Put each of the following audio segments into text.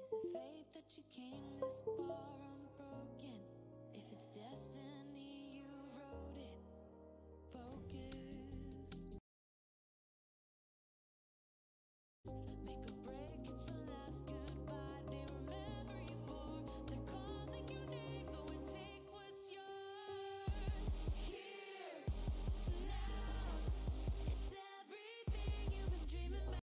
Is it fate that you came this far unbroken? If it's destiny, you wrote it. Focus. Make a break, it's the last goodbye they remember you for. They're calling your name, go and take what's yours. Here, now, it's everything you've been dreaming about.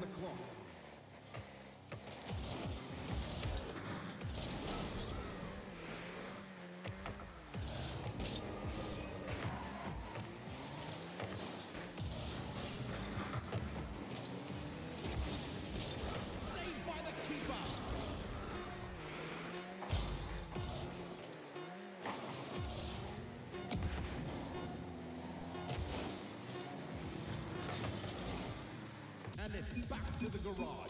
the clock. Saved by the keeper. And it's back to the garage.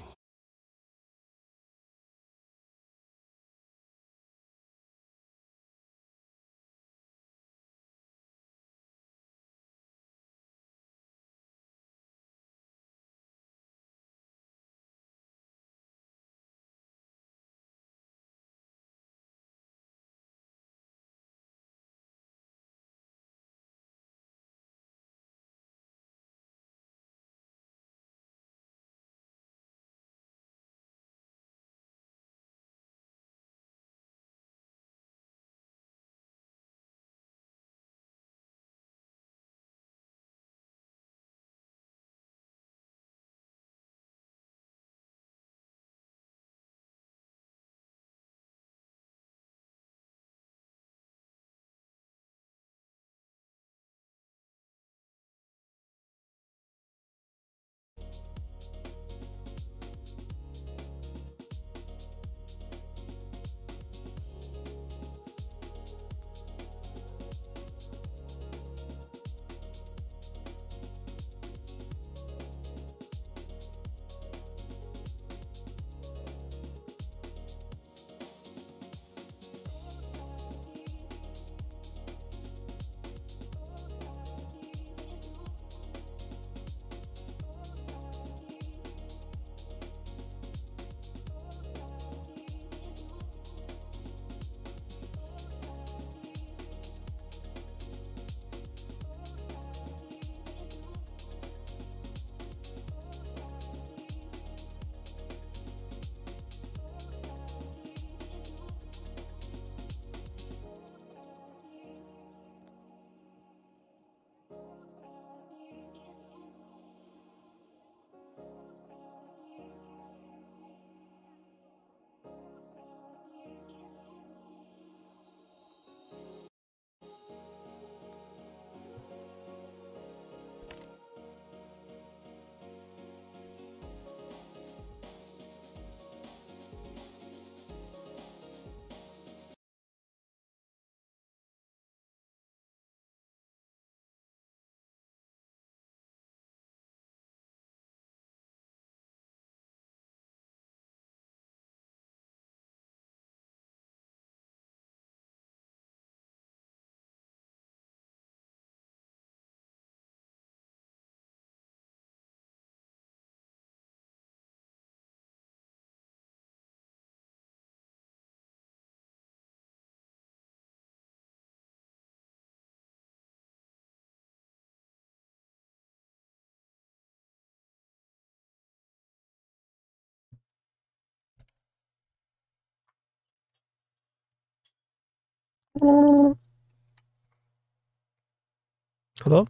Hello?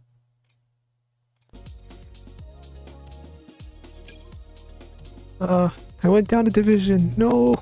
I went down a division. No.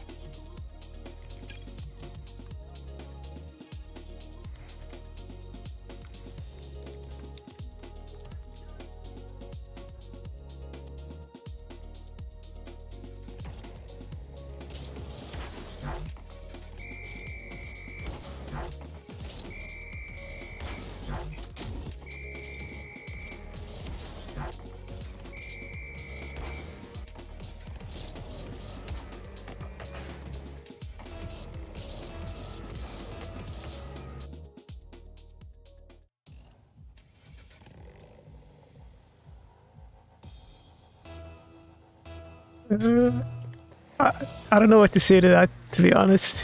Uh, I, I don't know what to say to that, to be honest.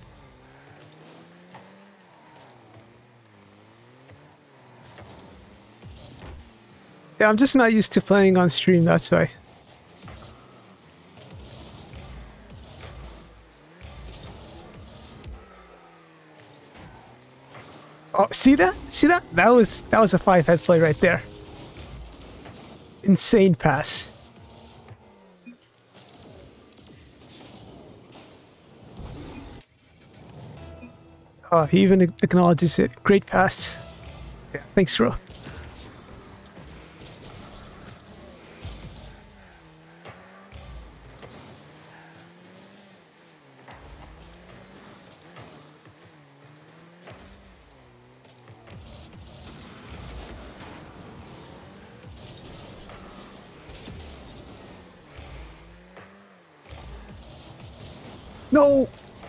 Yeah, I'm just not used to playing on stream, that's why. Oh, see that? See that? That was a 5-head play right there. Insane pass. He even acknowledges it. Great pass. Yeah, thanks, bro. No!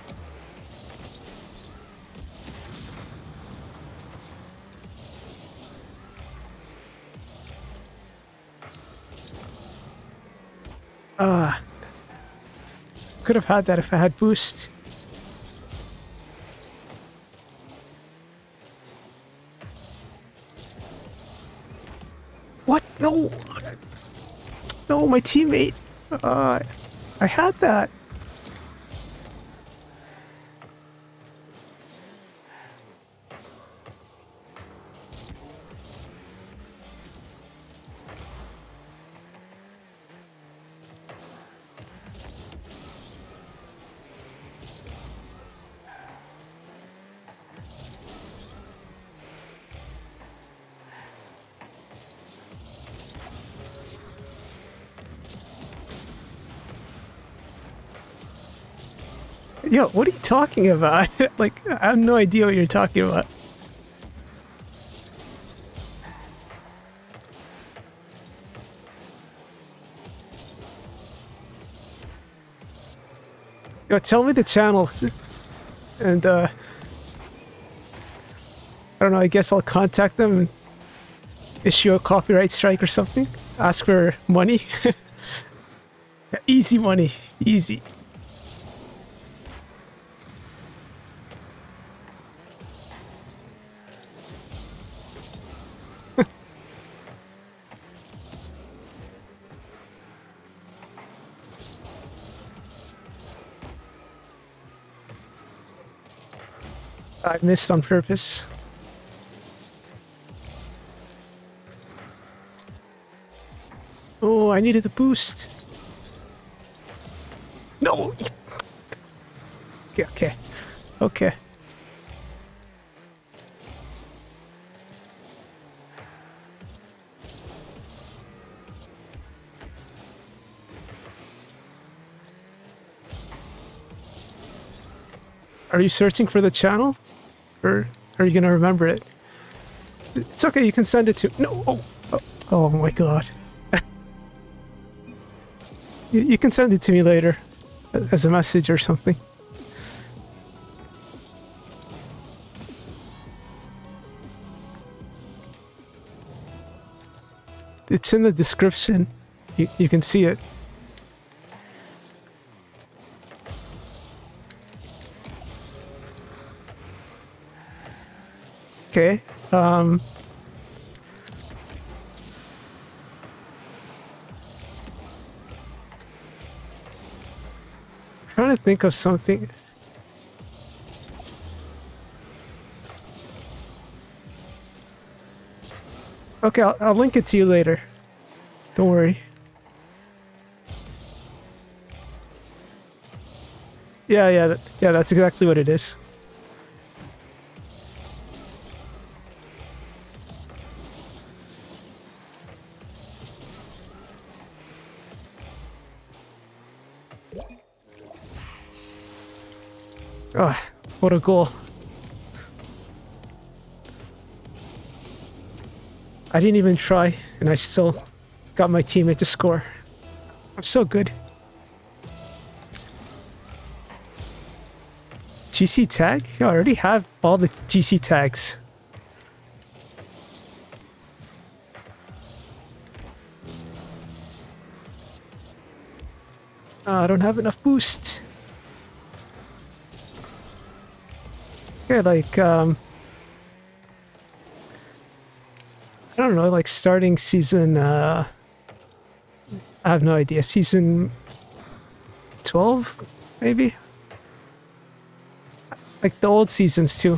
Could have had that if I had boost. What? No! No, my teammate! I had that. Yo, what are you talking about? Like, I have no idea what you're talking about. Yo, tell me the channels. And, I don't know, I guess I'll contact them and issue a copyright strike or something. Ask for money. Yeah, easy money. Easy. I missed on purpose. Oh, I needed the boost. No! Okay, okay. Okay. Are you searching for the channel? Or are you gonna remember it? It's okay, you can send it to... No! Oh my god. You can send it to me later. As a message or something. It's in the description. You can see it. Okay. Trying to think of something. Okay, I'll link it to you later. Don't worry. Yeah, that's exactly what it is. Oh, what a goal. I didn't even try, and I still got my teammate to score. I'm so good. GC tag? Yeah, I already have all the GC tags. I don't have enough boost. Yeah, like, I don't know, like starting season, I have no idea, season 12, maybe? Like the old seasons too.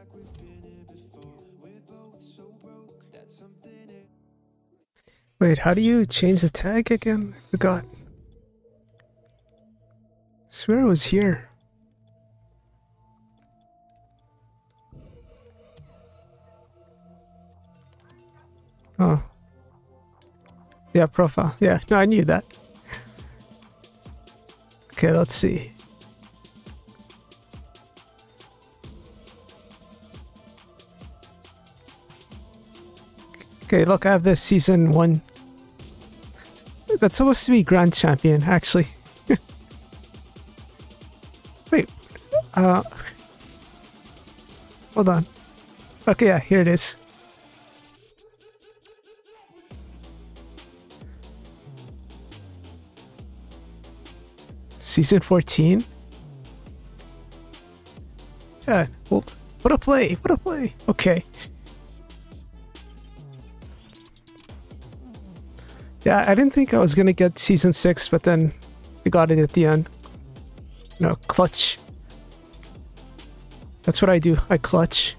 Wait, how do you change the tag again? I forgot. Swear it was here. Oh. Yeah, profile. Yeah, no, I knew that. Okay, let's see. Okay, look, I have this season 1. That's supposed to be Grand Champion, actually. Wait. Hold on. Okay, yeah, here it is. Season 14? Yeah, well, what a play, what a play. Okay. Yeah, I didn't think I was gonna get season 6, but then I got it at the end. You know, clutch. That's what I do, I clutch.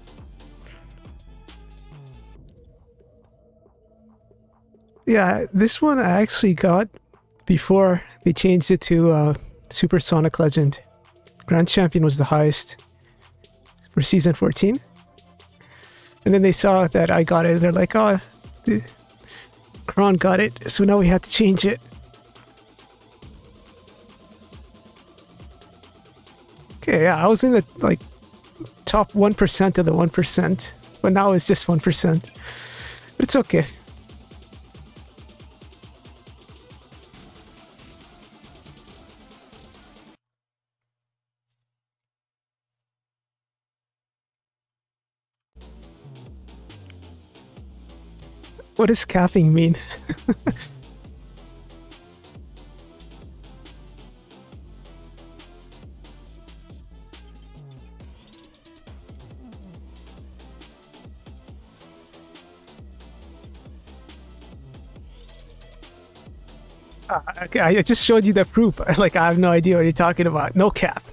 Yeah, this one I actually got before they changed it to Supersonic Legend. Grand Champion was the highest for season 14. And then they saw that I got it, they're like, oh, Kron got it, so now we have to change it. Okay, yeah, I was in the like top 1% of the 1%, but now it's just 1%. But it's okay. What does capping mean? Okay, I just showed you the proof. Like, I have no idea what you're talking about. No cap.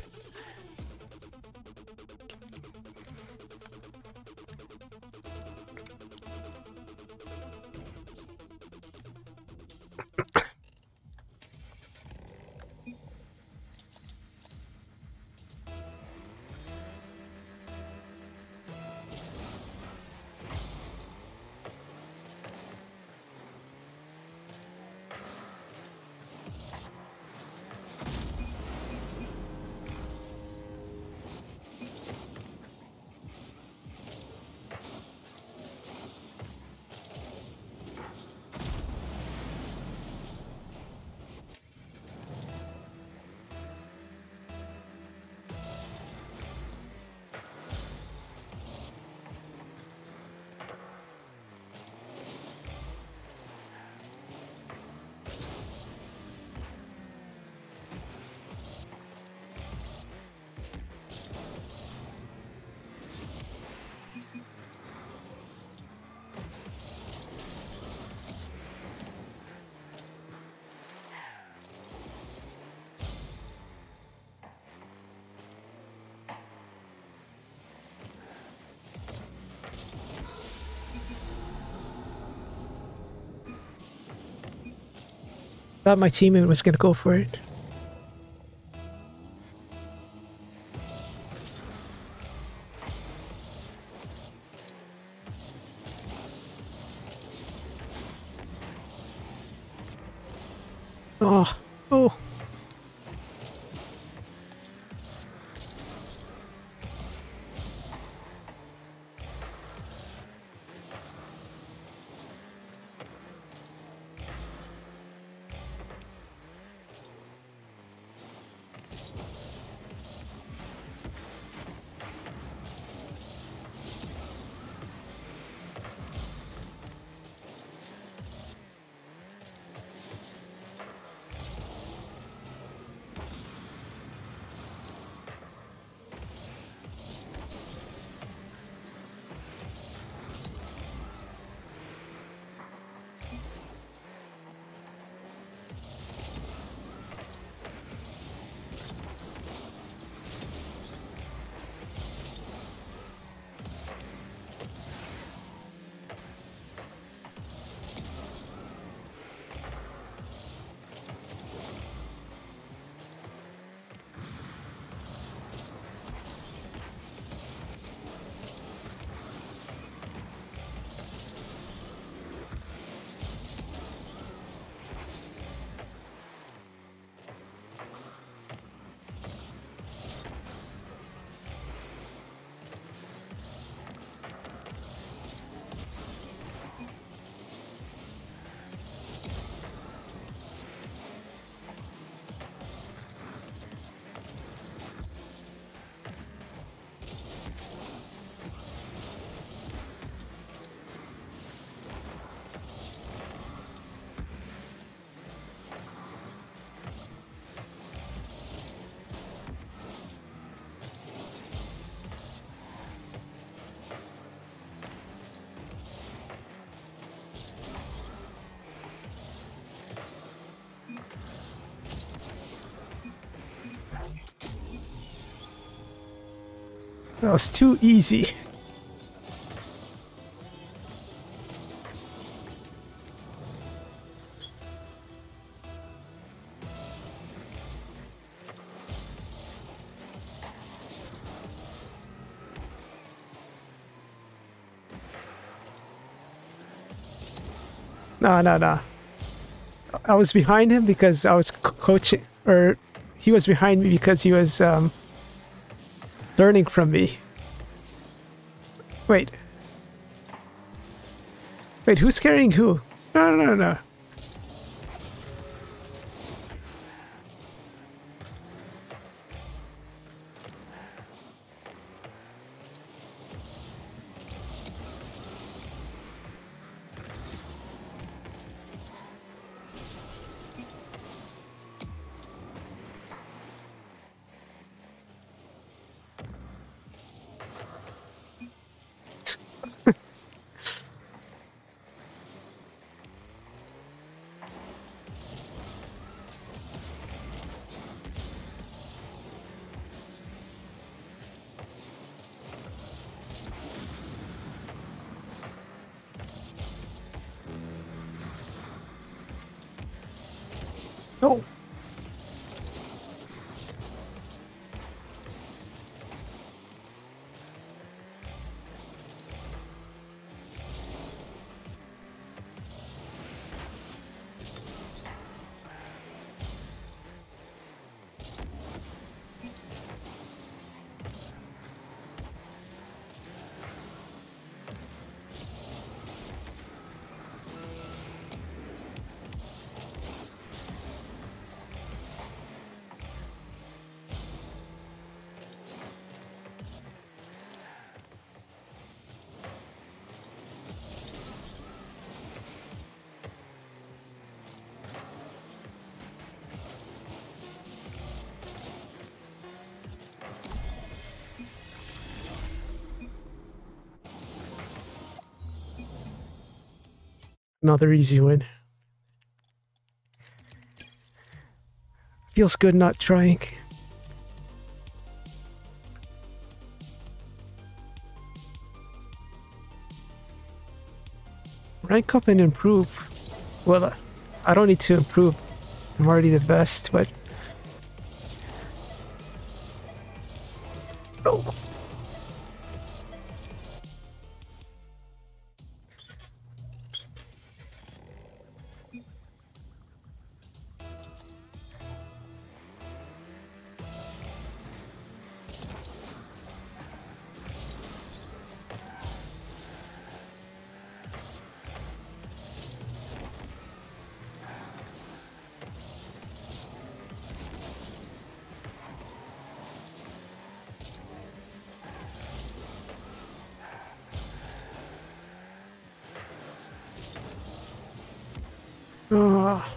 Thought my teammate was gonna go for it. Oh, oh. That was too easy. No, no, no. I was behind him because I was coaching, or he was behind me because he was learning from me. Wait. Wait, who's carrying who? No, no, no, no. Oh. Another easy win. Feels good not trying. Rank up and improve. Well, I don't need to improve. I'm already the best, but... Oh. Ah.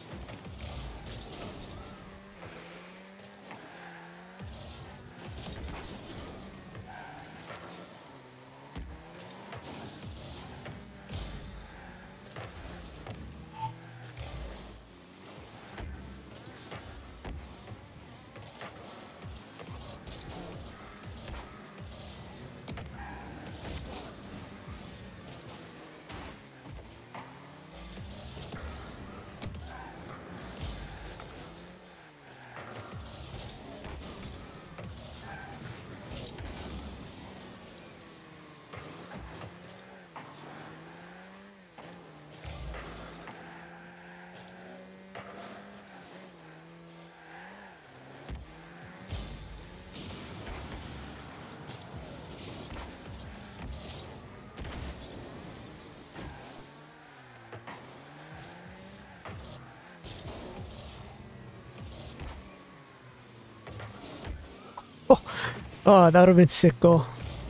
Oh, oh, that would have been sick goal.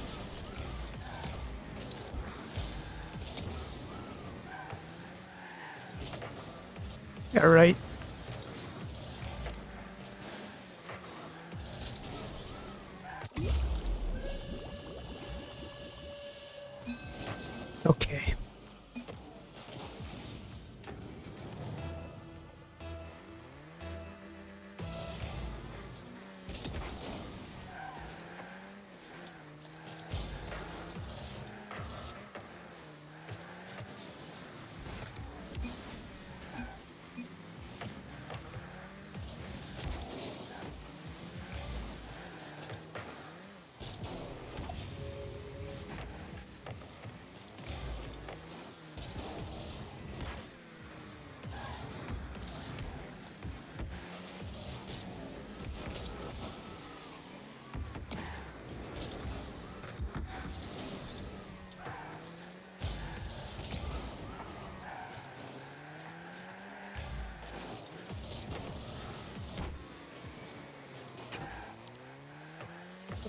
Yeah, right. Okay.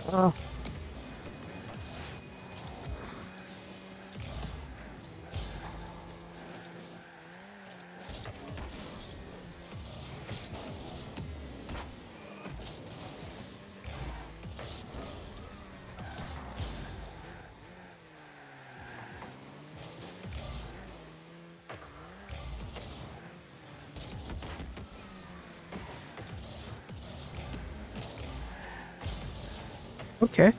Oh. Okay.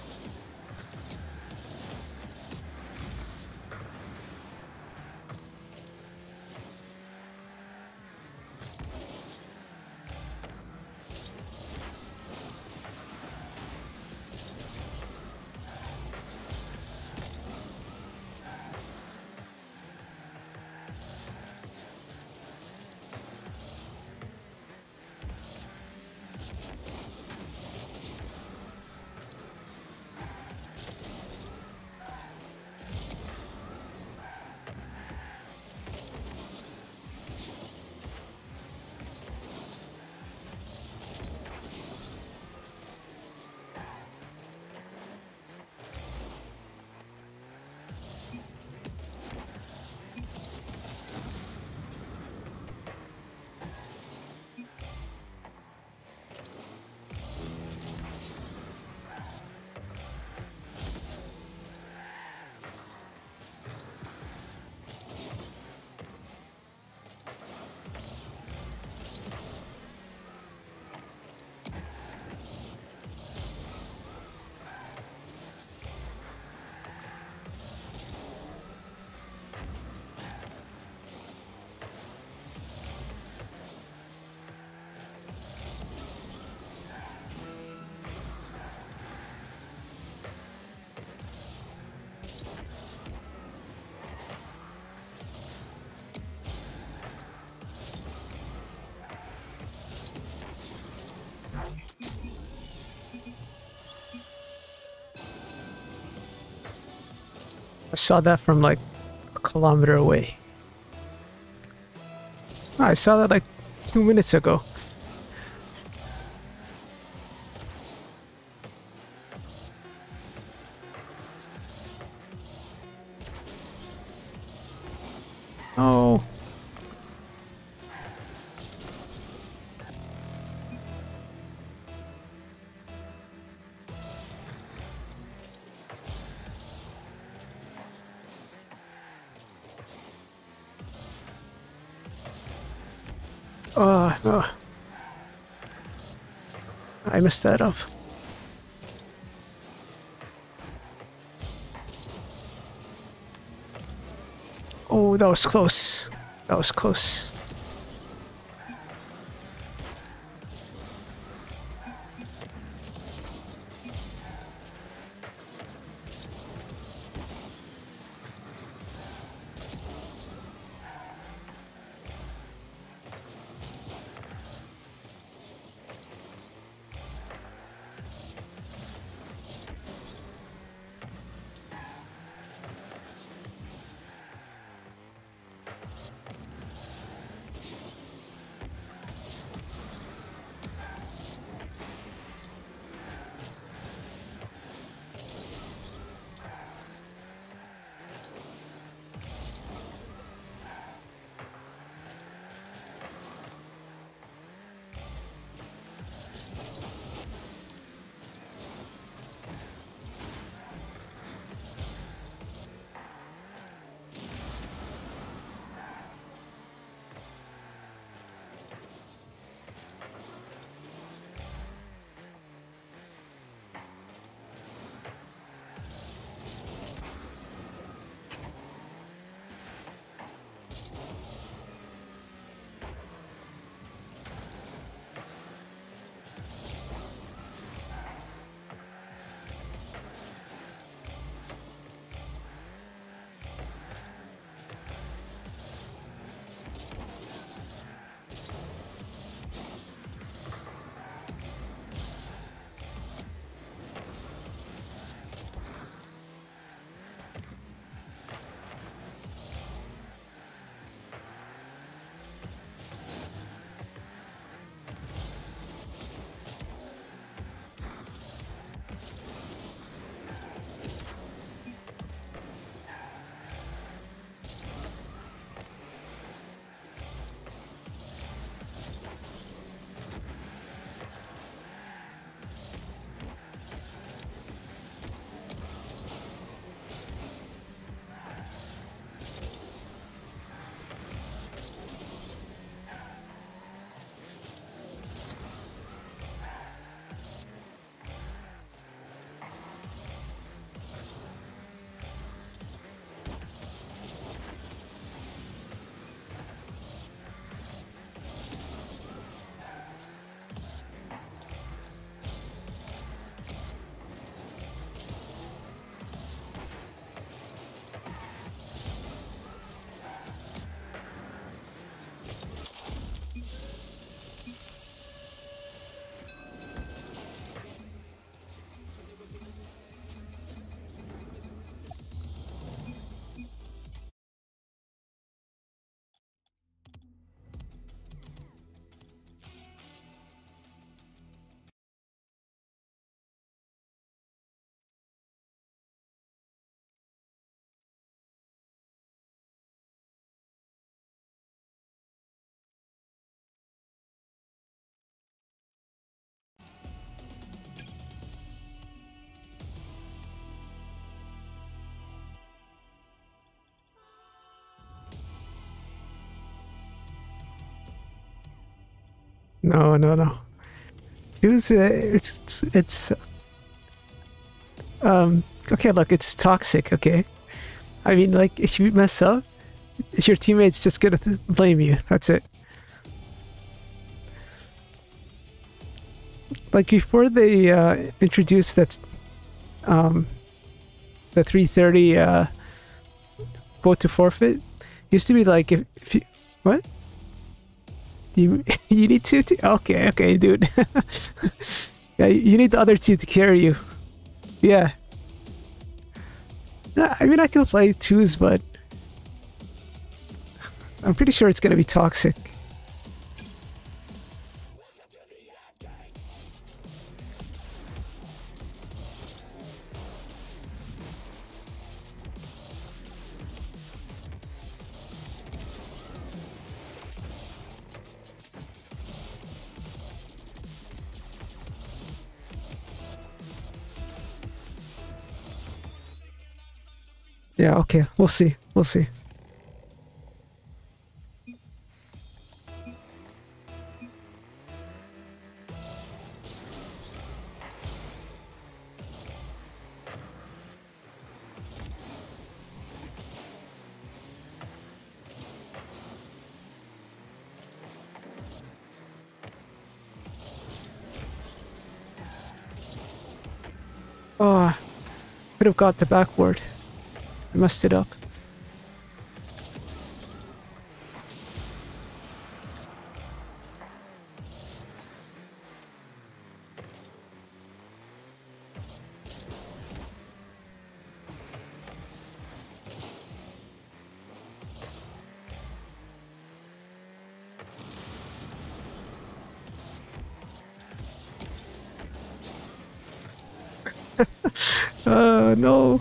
I saw that from like a kilometer away. Oh, I saw that like 2 minutes ago. Oh. No. I messed that up. Oh, that was close. That was close. No, no, no. Twos, okay, look, it's toxic, okay? I mean, like, if you mess up, your teammate's just gonna blame you. That's it. Like, before they introduced the 330 vote to forfeit, used to be like, if you... What? You need two to... Okay, dude. Yeah, you need the other two to carry you. Yeah. I mean, I can play twos, but I'm pretty sure it's gonna be toxic. Yeah, okay, we'll see. We'll see. Oh, could have got the backboard. I messed it up. No.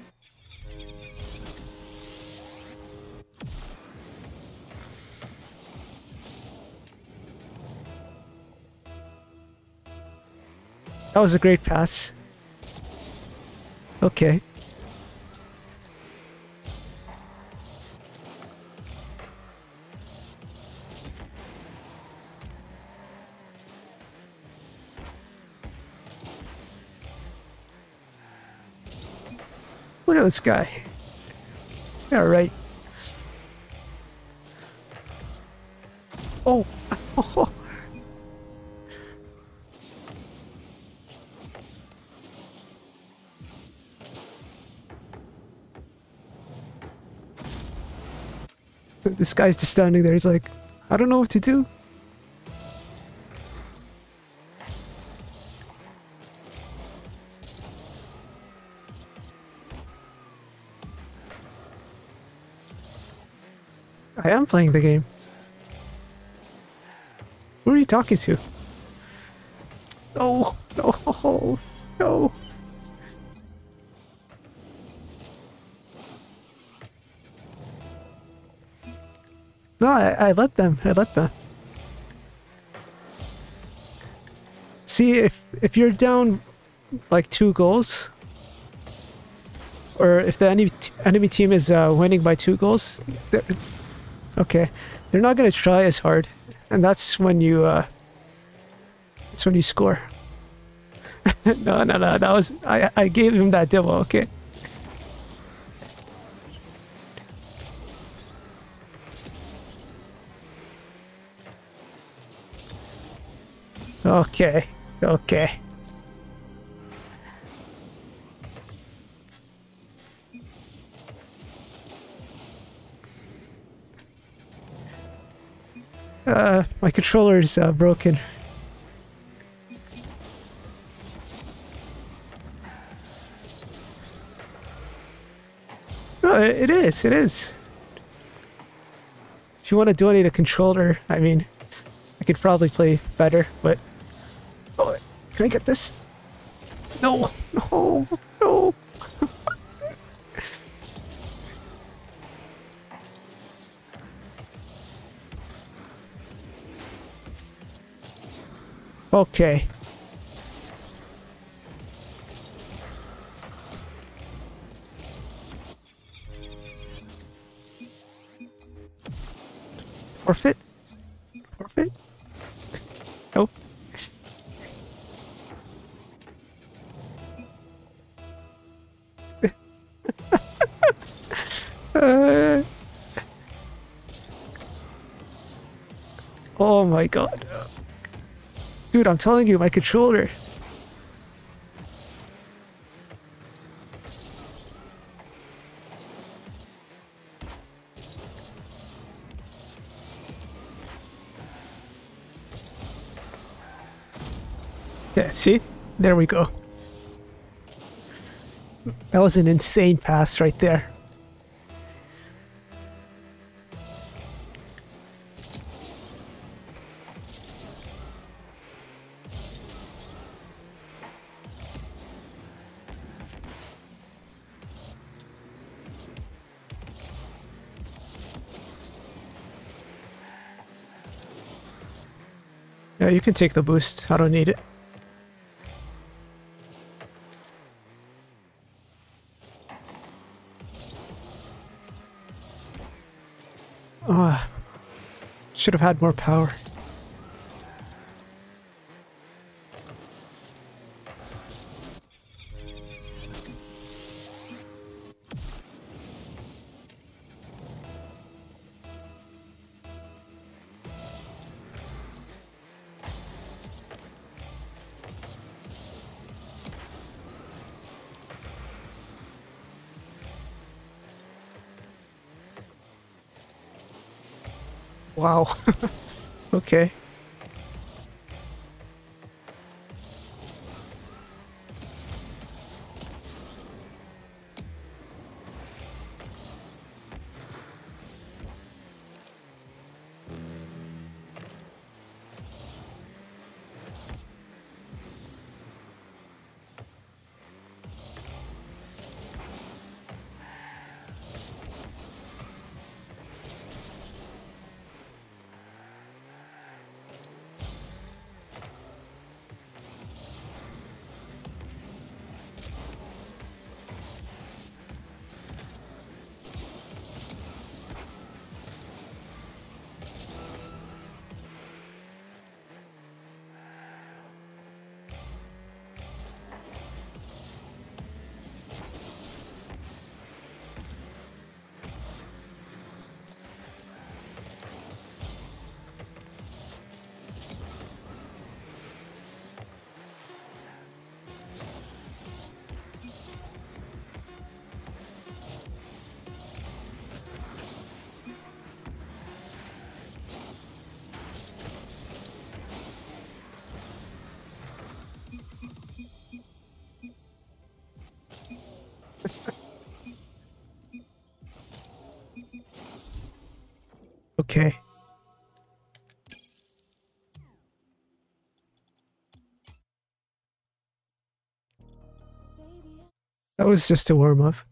That was a great pass. Okay. Look at this guy. Yeah, right. Oh. This guy's just standing there. He's like, I don't know what to do. I am playing the game. Who are you talking to? No, no, no. No, I let them. I let them. See, if you're down like 2 goals, or if the enemy team is winning by 2 goals, okay, they're not gonna try as hard, and that's when you score. No, that was I gave him that demo. Okay. Okay. Okay. My controller is broken. No, it is. It is. If you want to donate a controller, I mean, I could probably play better, but... Oh, can I get this? No! No! No! Okay. Forfeit? Forfeit? my god. Dude, I'm telling you, my controller. Yeah, see? There we go. That was an insane pass right there. Yeah, you can take the boost. I don't need it. Ah, should have had more power. Wow. Okay. Okay. That was just a warm up.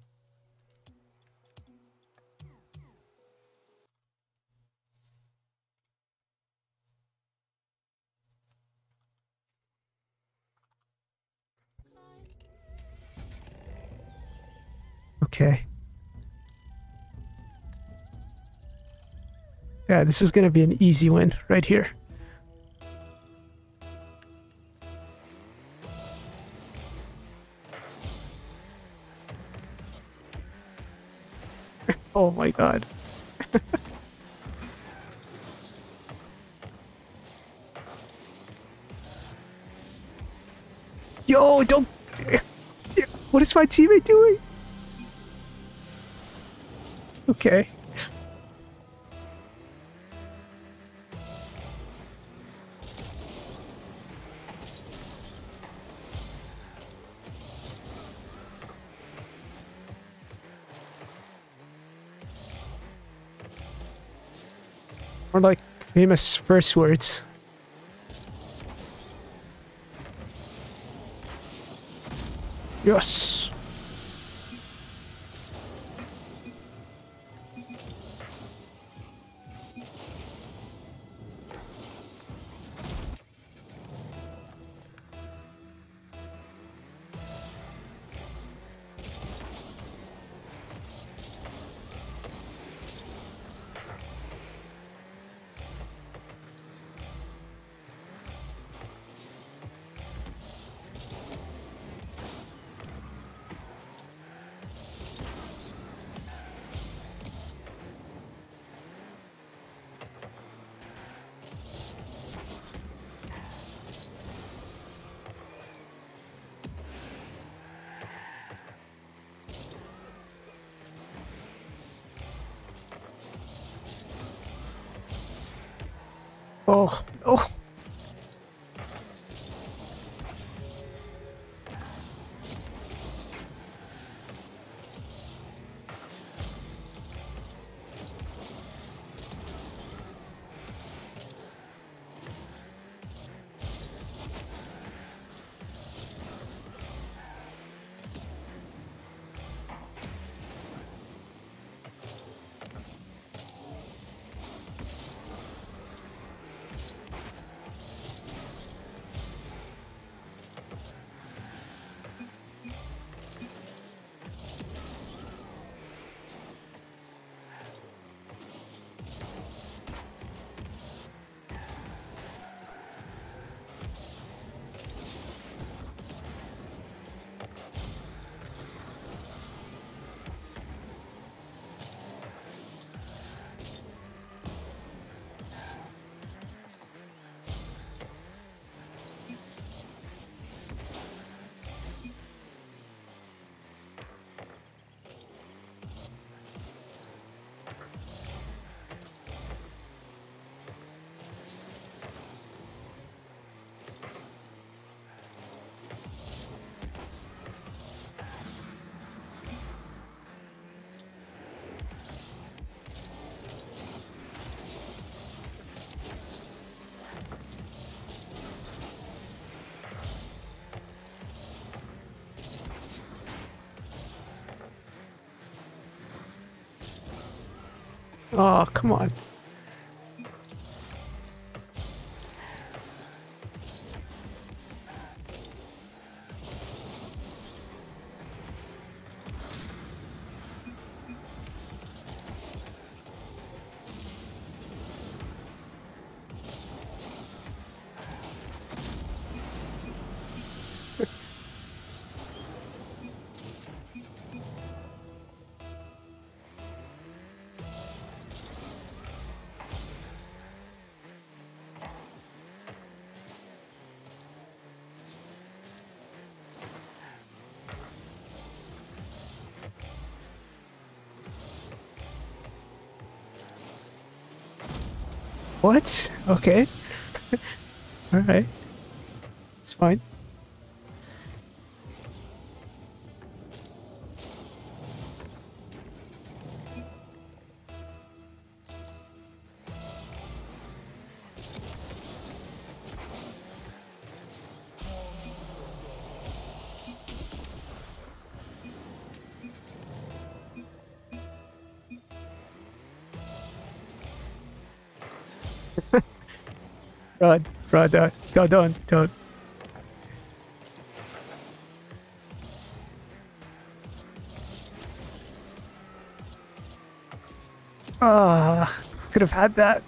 Okay. Yeah, this is gonna be an easy win right here. Oh my god. Yo, don't... What is my teammate doing? Okay. Or like famous first words. Yes. Oh, oh. Oh, come on. What? Okay. All right. It's fine. Rod, Rod, don't. Ah, could have had that.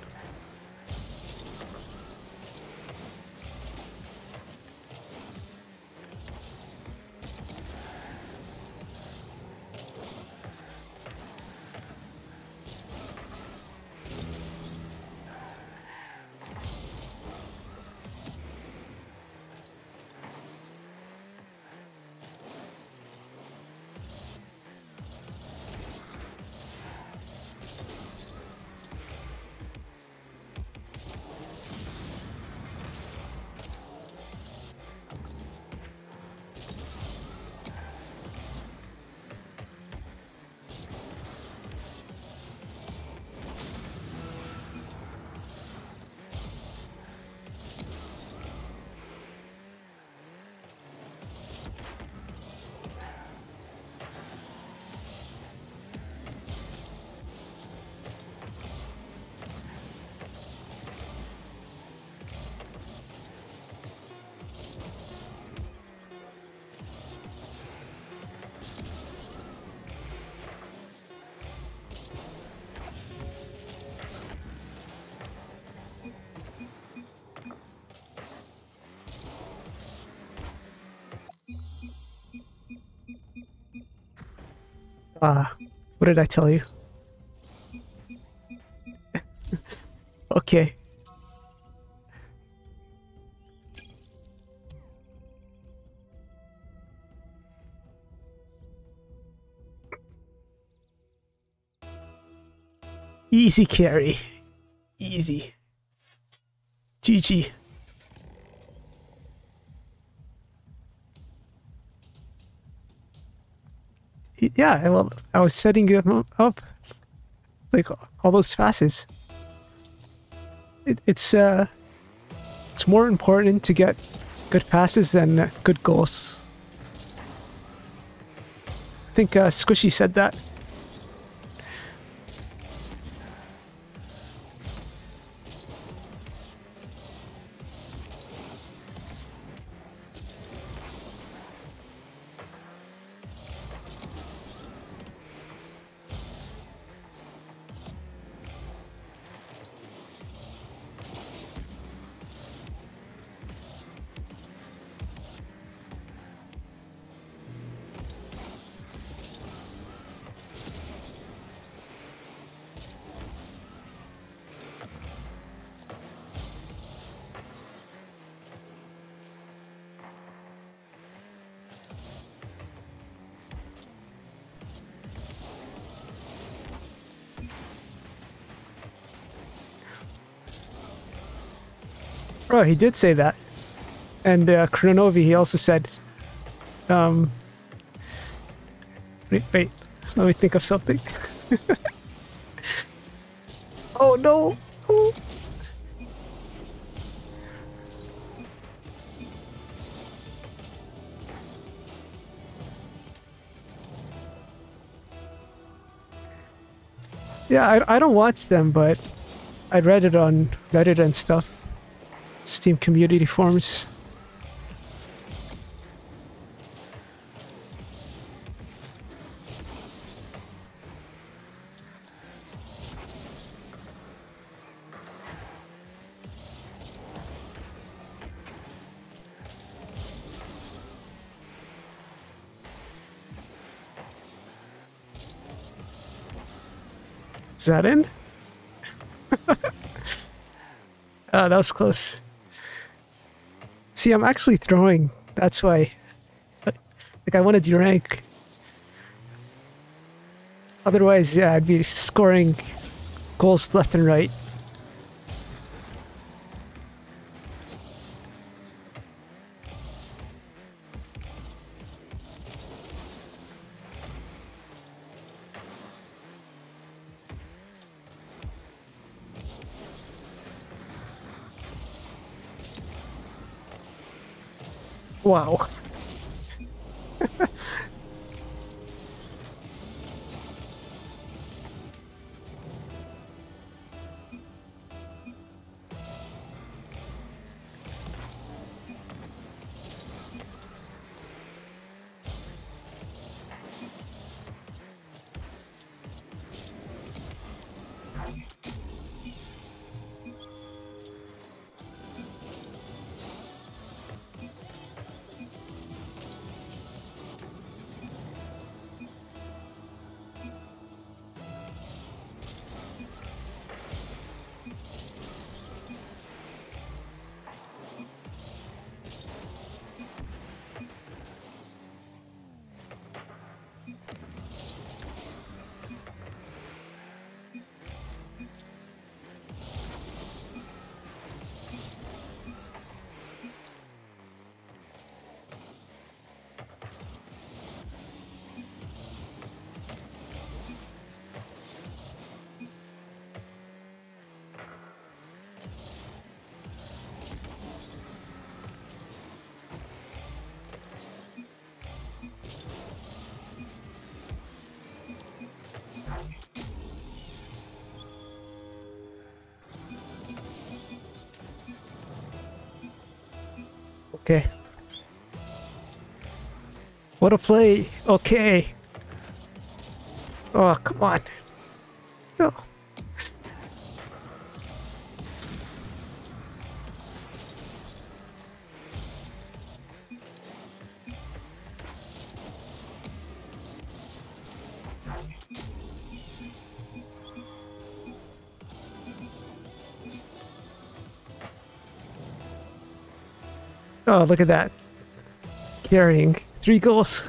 Ah, what did I tell you? Okay. Easy carry. Easy. GG. Yeah, well, I was setting him up like all those passes. It's more important to get good passes than good goals. I think Squishy said that. Oh, he did say that. And Chronovi, he also said, wait, let me think of something. Oh no! Oh. Yeah, I don't watch them, but I read it on Reddit and stuff. Steam community forums. Is that in? That was close. See, I'm actually throwing. That's why. Like, I want to derank. Otherwise, yeah, I'd be scoring goals left and right. Wow. Okay. What a play. Okay. Oh, come on. No. Oh, look at that. Carrying 3 goals.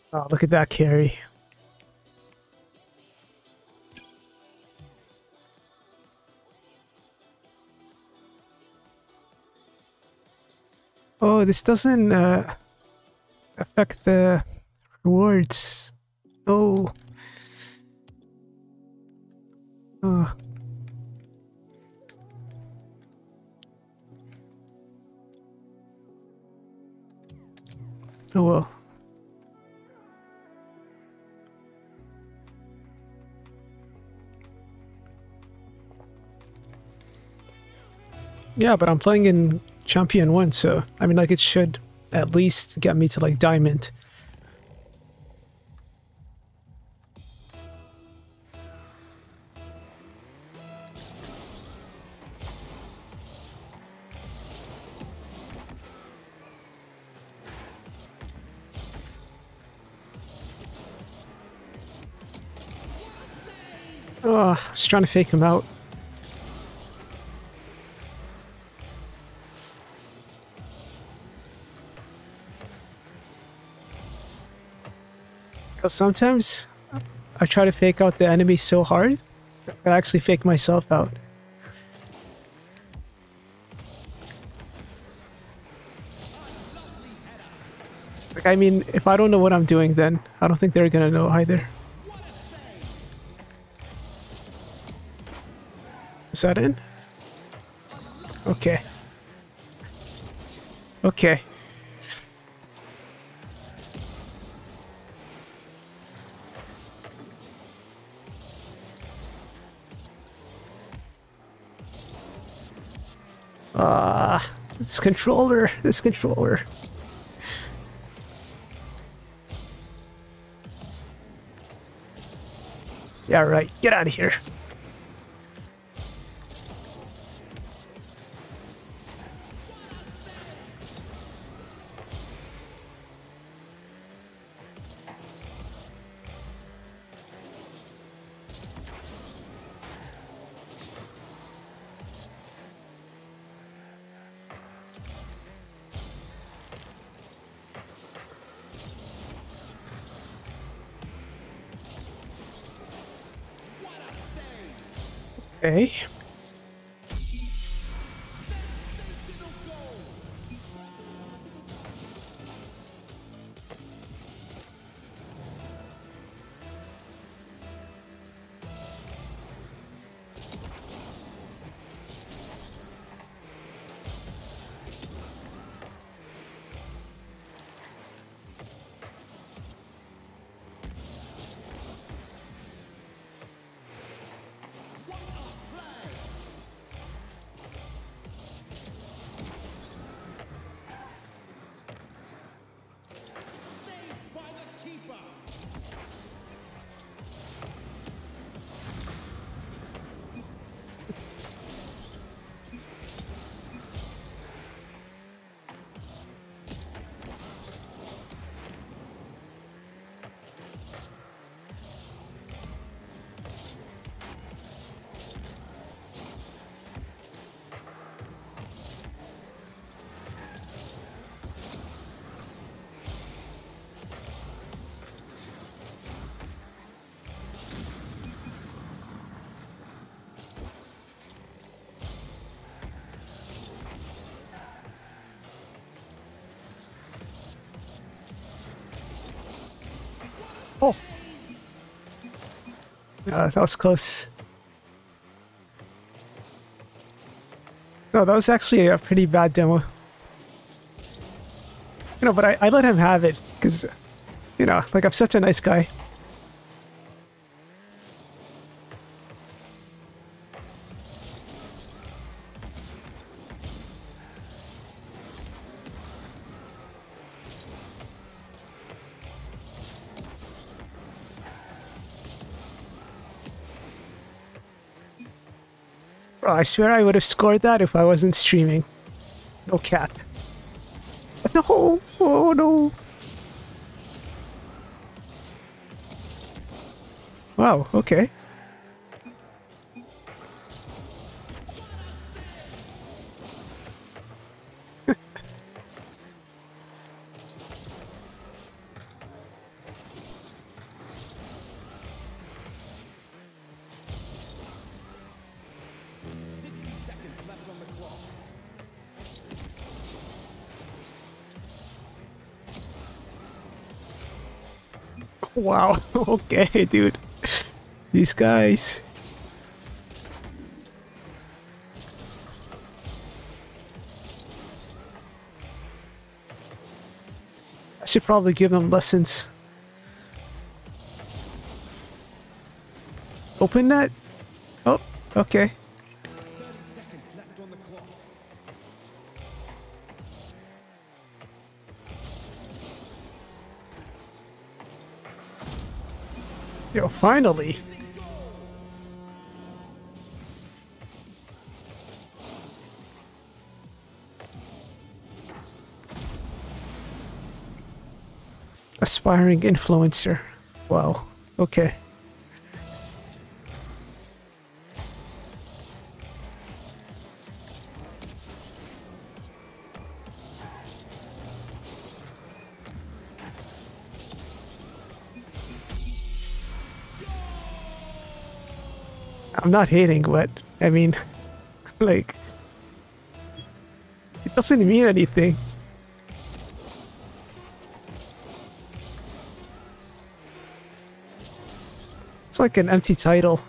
Oh, look at that carry. Oh, this doesn't affect the rewards. Oh. Oh. Oh well. Yeah, but I'm playing in Champion 1, so I mean, like, it should at least get me to like Diamond. Oh, I was trying to fake him out. Because sometimes I try to fake out the enemy so hard that I actually fake myself out. Like, I mean, if I don't know what I'm doing, then I don't think they're gonna know either. Is that in? Okay. Okay. Ah, this controller. This controller. Yeah, right. Get out of here. Okay. Oh. That was close. No, that was actually a pretty bad demo. You know, but I let him have it because, you know, like, I'm such a nice guy. Bro, I swear I would have scored that if I wasn't streaming. No cap. No! Oh no! Wow, okay. Wow. Okay, dude. These guys. I should probably give them lessons. Open that? Oh, okay. 30 seconds left on the clock. Yo, finally. Aspiring influencer. Wow. Okay. I'm not hating, but I mean, like, it doesn't mean anything. It's like an empty title.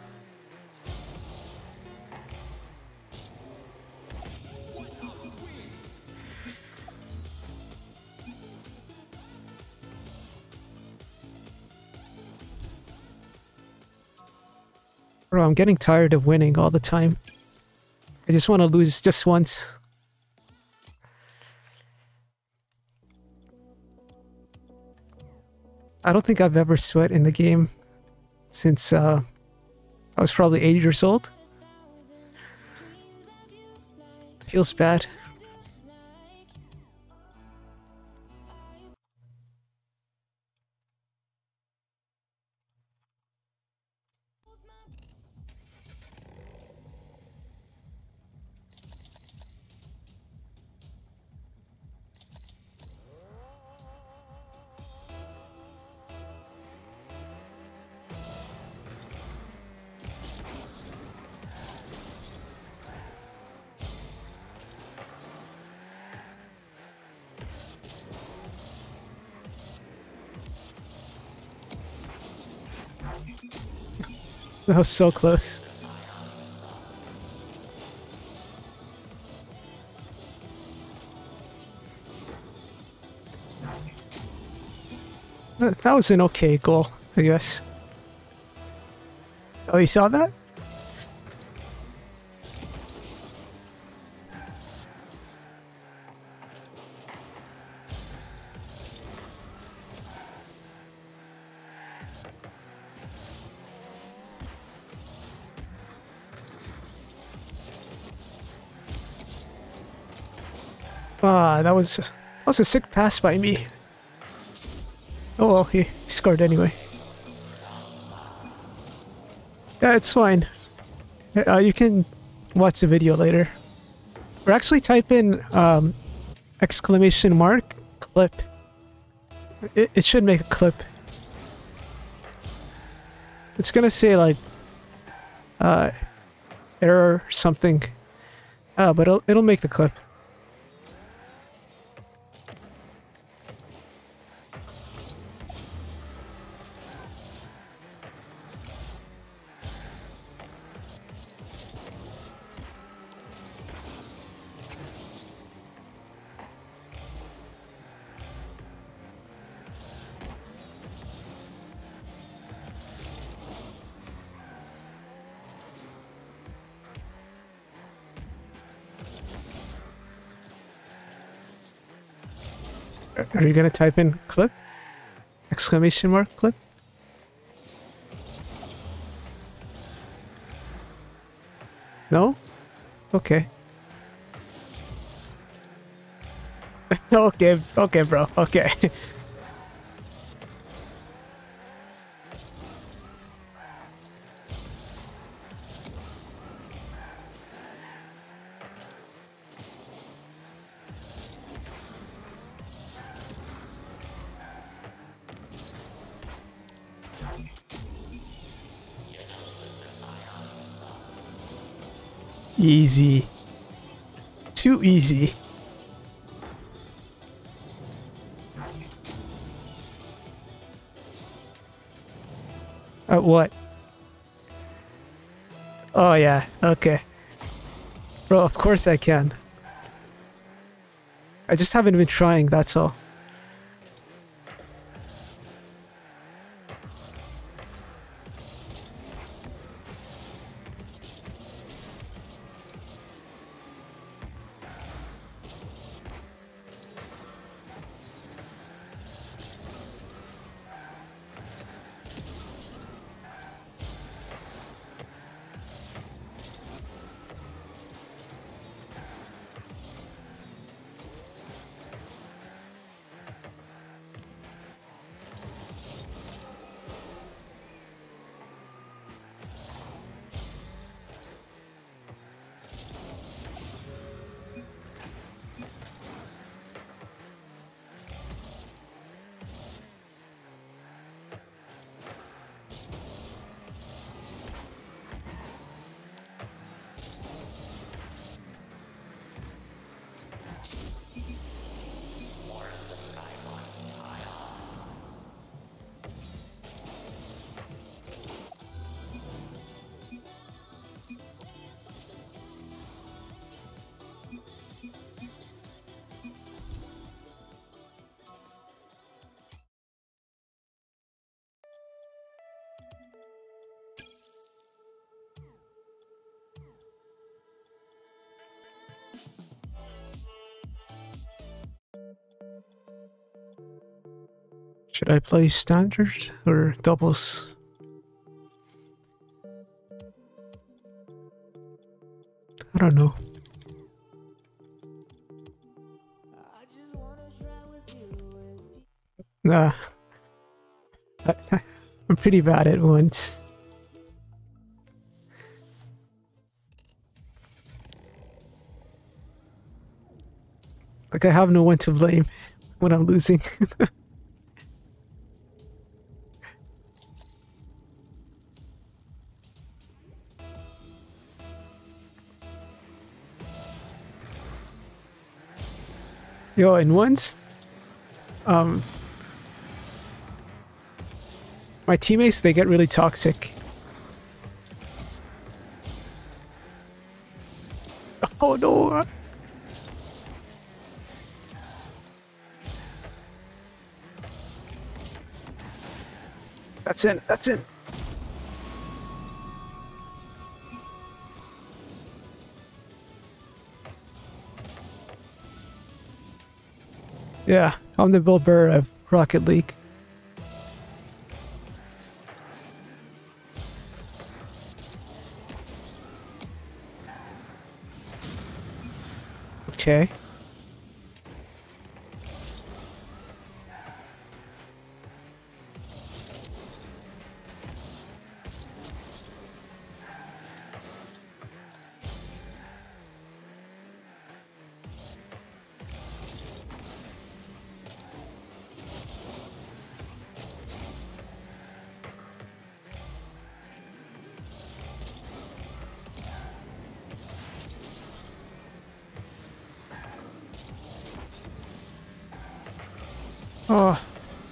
Bro, I'm getting tired of winning all the time. I just want to lose just once. I don't think I've ever sweat in the game since I was probably 8 years old. Feels bad. That was so close. That was an okay goal, I guess. Oh, you saw that? Ah, that was a sick pass by me. Oh well, he scored anyway. Yeah, it's fine. You can watch the video later. Or actually type in exclamation mark clip. It should make a clip. It's gonna say like error something. But it'll make the clip. Are you gonna type in clip? Exclamation mark clip? No? Okay. Okay, bro. Okay. Easy. Too easy. At what? Oh yeah, okay. Bro, of course I can. I just haven't been trying, that's all. Should I play standard or doubles? I don't know. Nah. I'm pretty bad at ones. Like, I have no one to blame when I'm losing. Yo, and once, my teammates, they get really toxic. Oh no! That's in, that's in. Yeah, I'm the Bill Burr of Rocket League. Okay. Oh.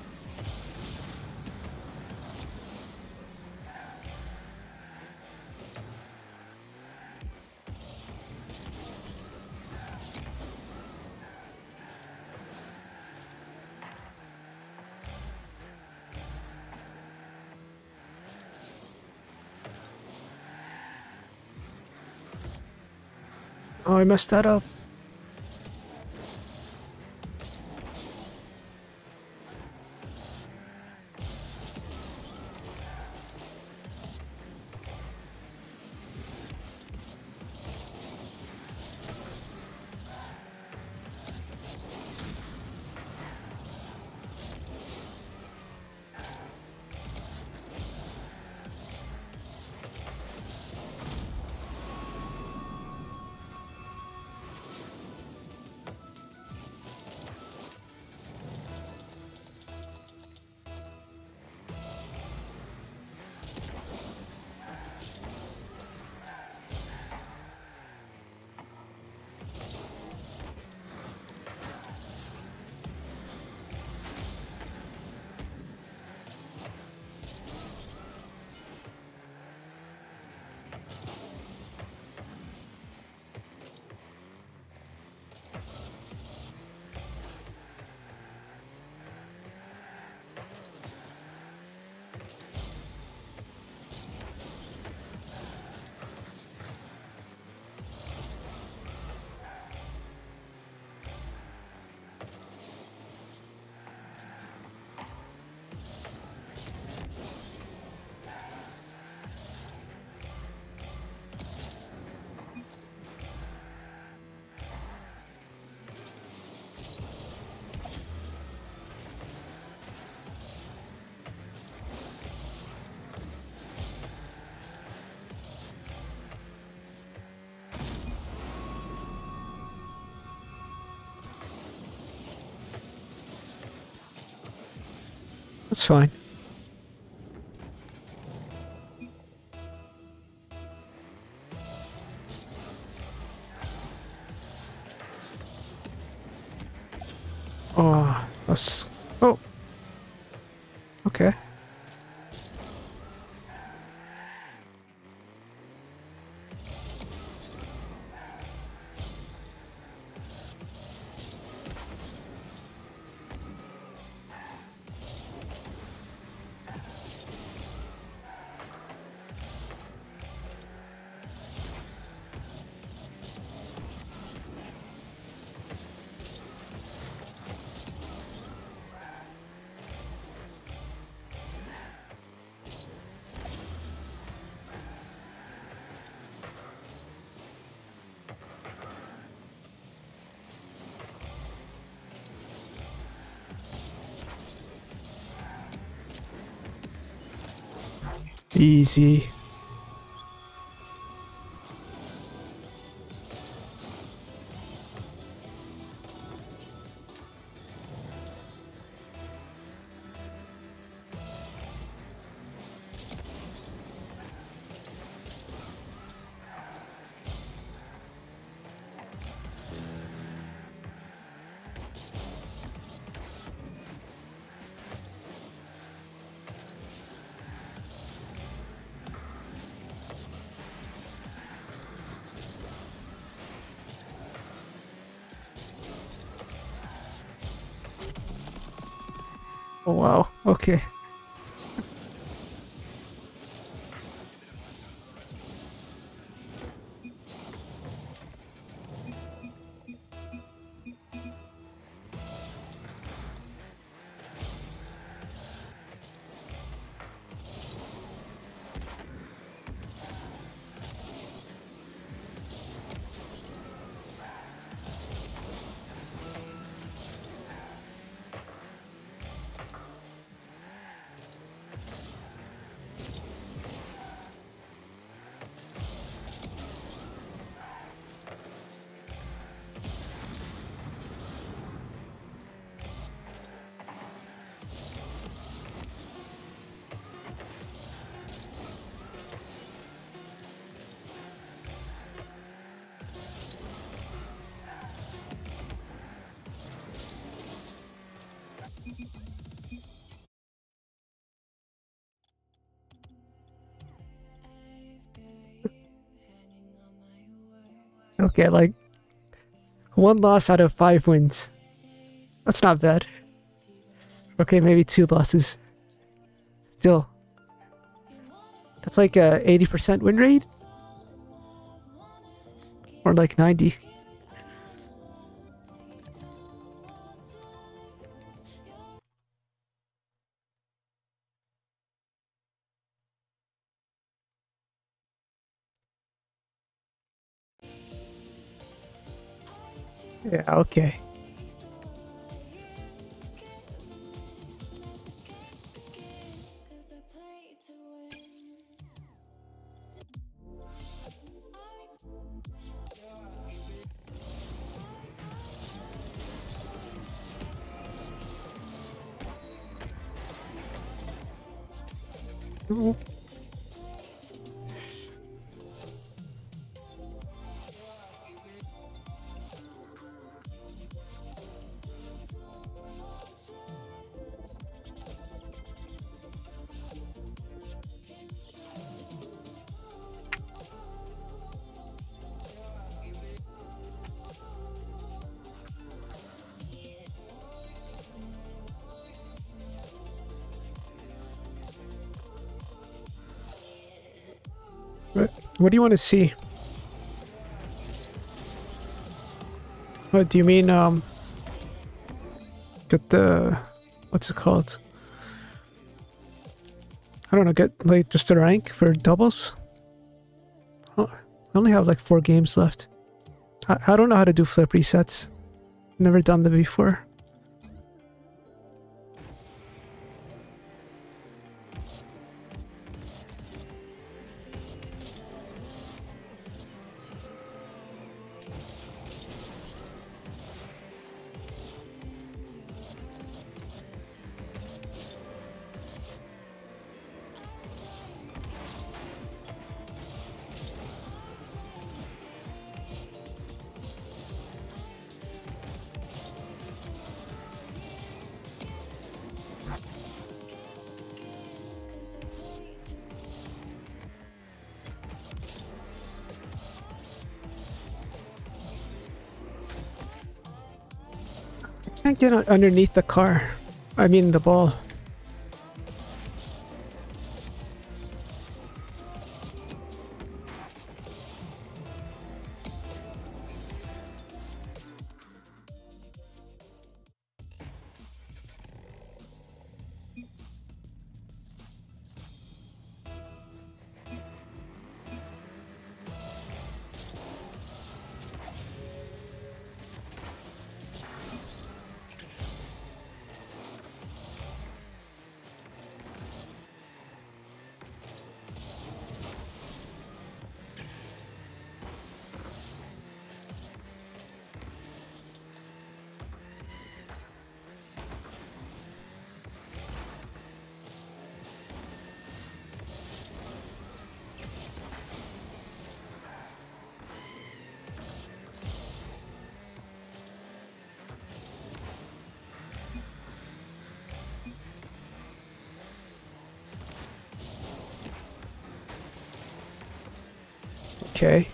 Oh, I messed that up. That's fine. Oh, that's... Oh. Okay. Easy. Oh, wow. Okay. Okay, like 1 loss out of 5 wins. That's not bad. Okay, maybe 2 losses. Still. That's like a 80% win rate? Or like 90. Yeah, okay. What do you want to see? What do you mean, get the, what's it called? I don't know, get like just a rank for doubles? Oh, I only have like 4 games left. I don't know how to do flip resets. Never done them before. Can't get underneath the car. I mean the ball. Okay.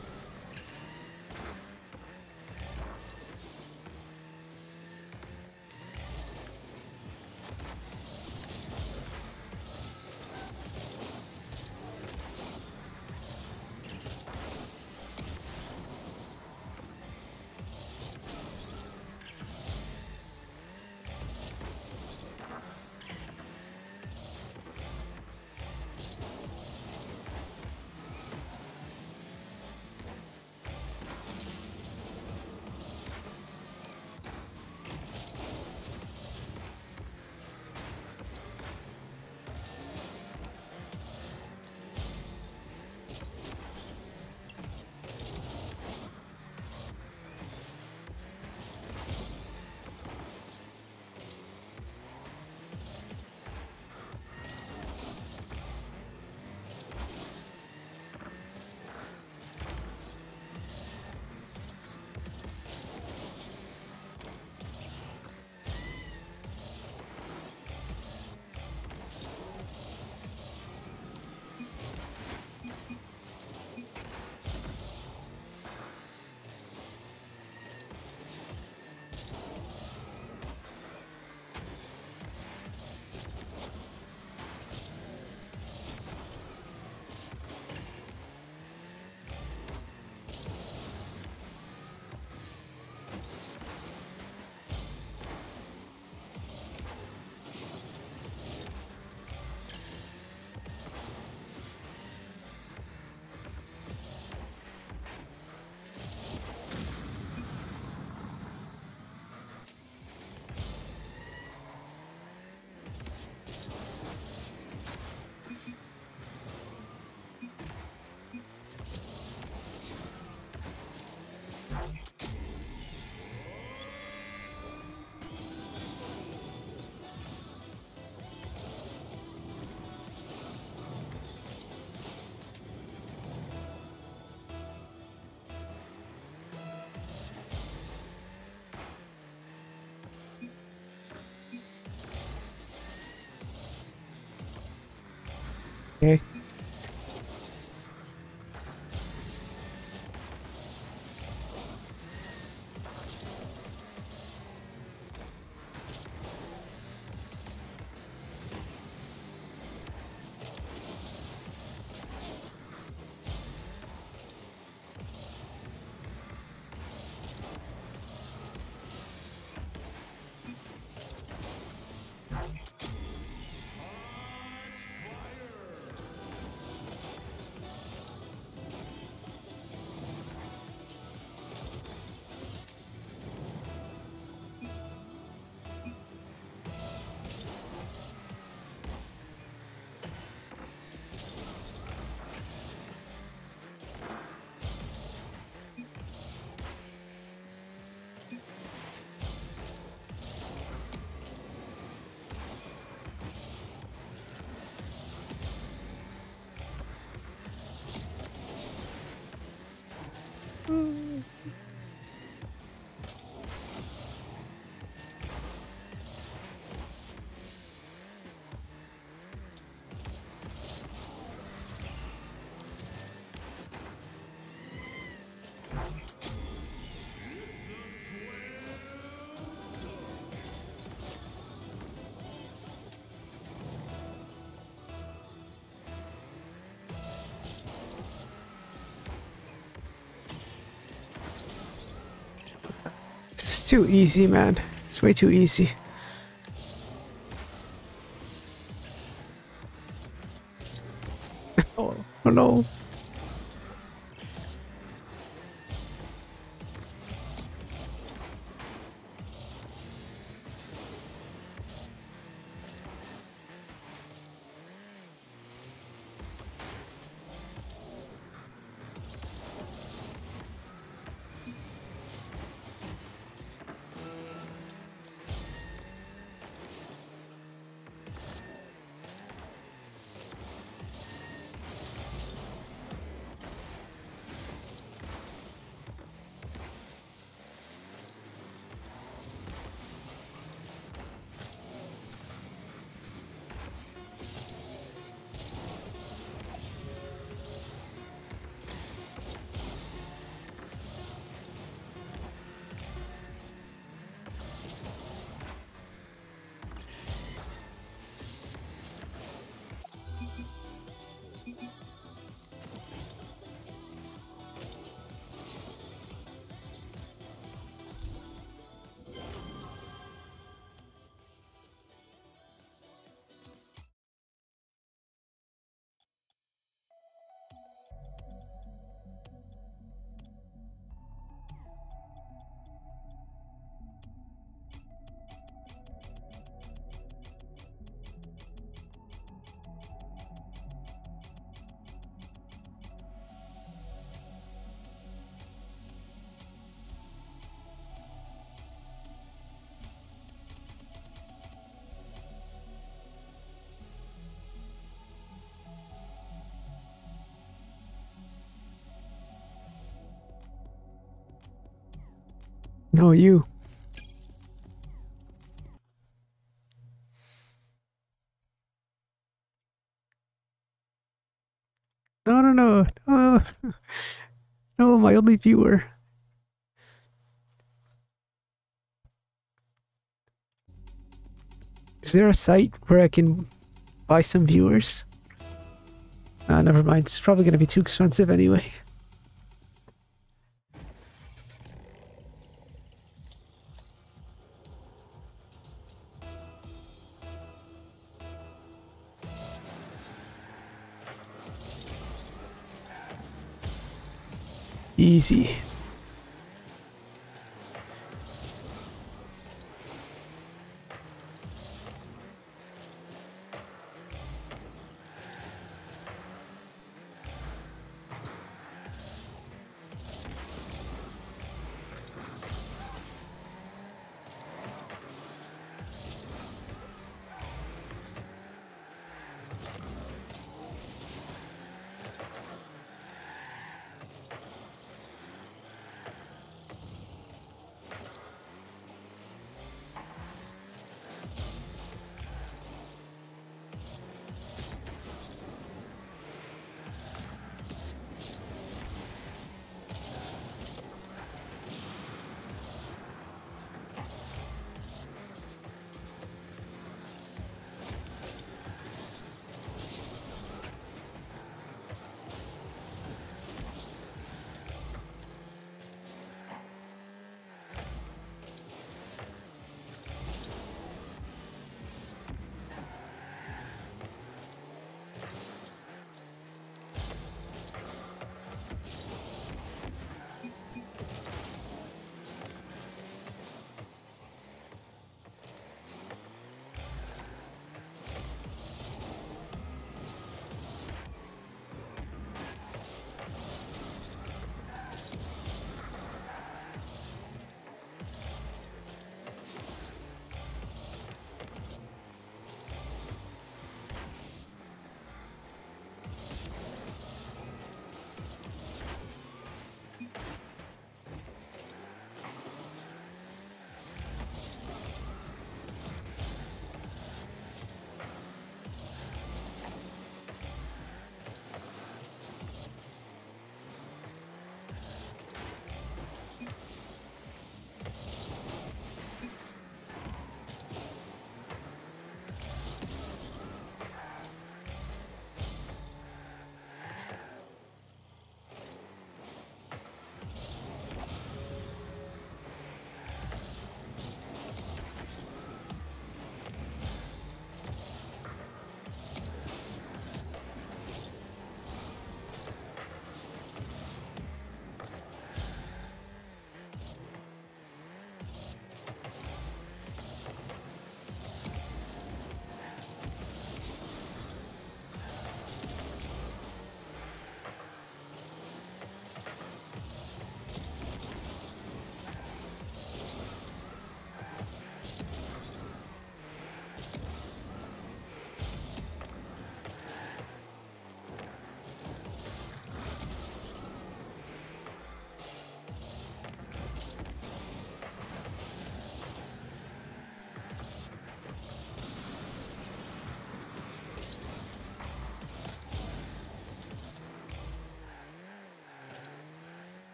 Okay. too easy, man. It's way too easy. Oh, oh no. No, you. No, no, no. No, my only viewer. Is there a site where I can buy some viewers? Never mind. It's probably going to be too expensive anyway. Easy.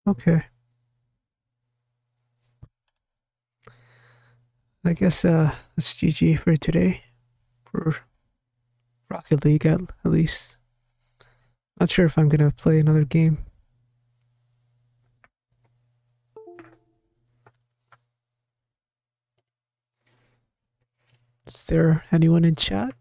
Okay. I guess that's GG for today. For Rocket League at least. Not sure if I'm gonna play another game. Is there anyone in chat?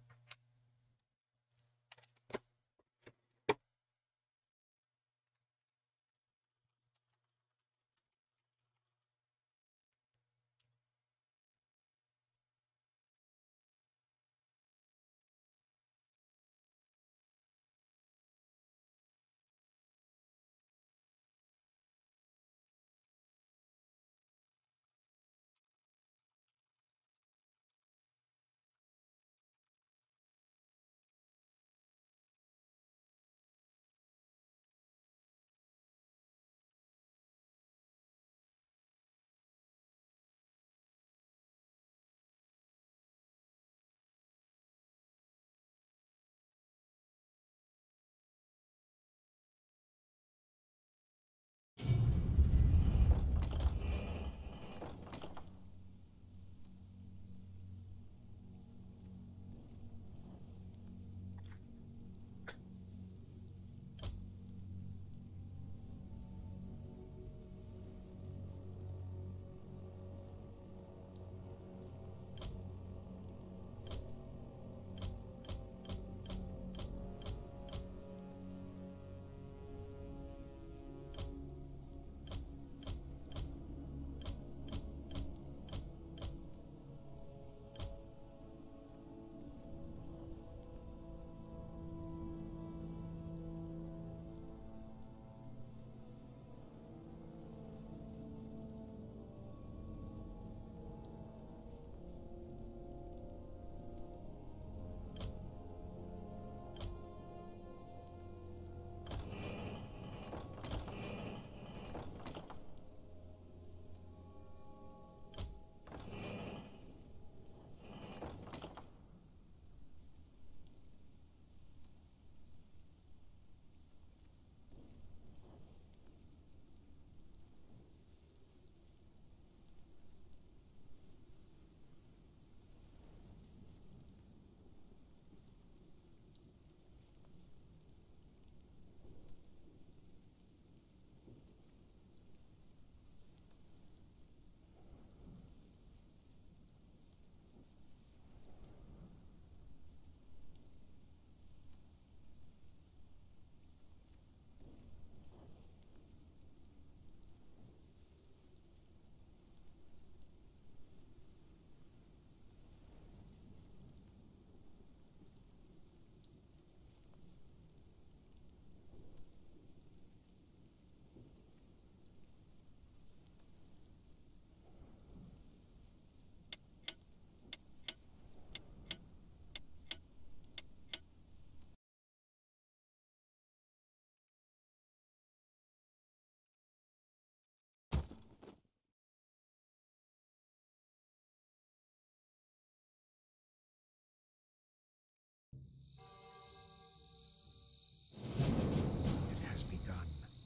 It has begun.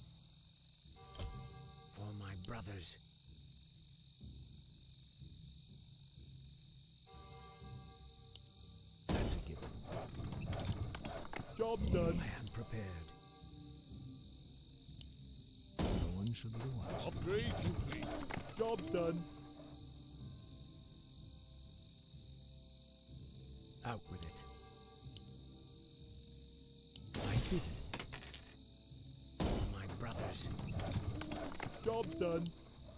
For my brothers. That's a given. Job done. I am prepared. No one should otherwise. Upgrade complete. Job done. Out with it. I did it. For my brothers. Job done.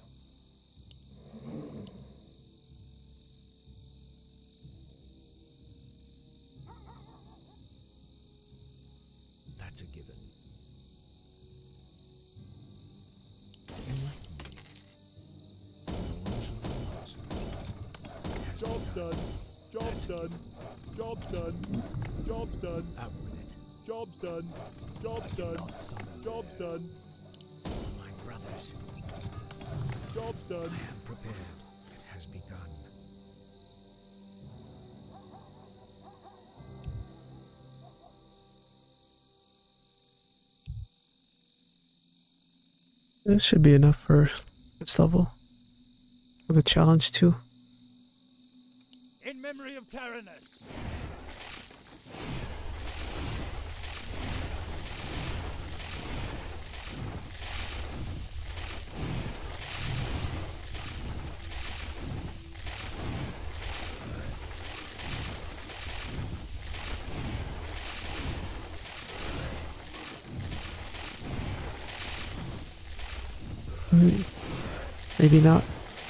That's a given. Enlighten me. No one should otherwise. It has Job begun. done. Job That's a done. given. Job done. Job done. Out with it. Job's done. Job's done. Not summon Job's done. for my brothers. Job's I done. am prepared. It has begun. This should be enough for this level. For the challenge too. In memory of Taranis. Maybe not.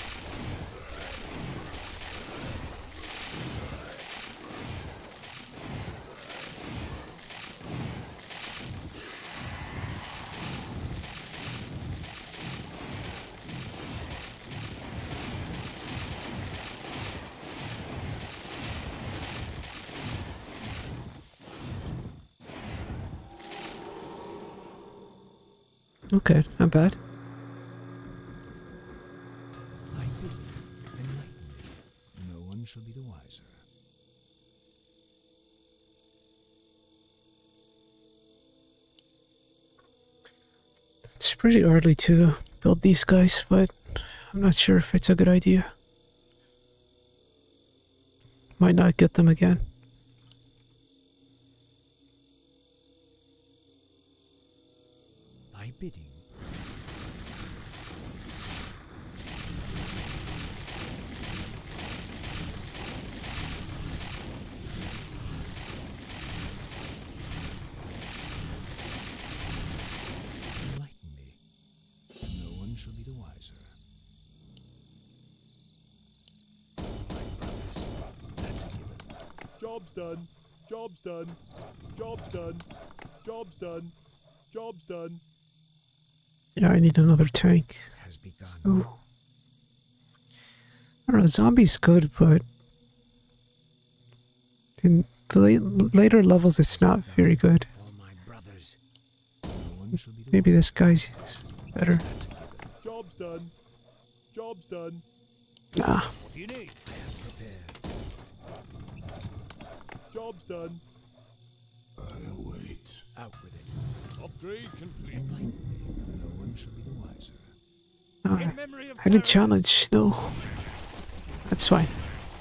Okay, not bad. I bid you, enlighten me. No one shall be the wiser. It's pretty early to build these guys, but I'm not sure if it's a good idea. Might not get them again. Thy bidding. Enlighten me. No one shall be the wiser. My brothers, that's a given. Job's done. Job's done. Job's done. Job's done. Job's done. Yeah, I need another tank. Has begun. Ooh. I don't know, zombies good, but in the later levels it's not very good. For my brothers, no one shall be the Maybe this guy's better. That's a given. Job's done. Job's done. Nah. What do you need? I am prepared. Job's done. I'll wait. Out with it. Upgrade complete. Enlighten me. No one shall be the wiser. No, In memory of I didn't Taranis. challenge. No. That's fine.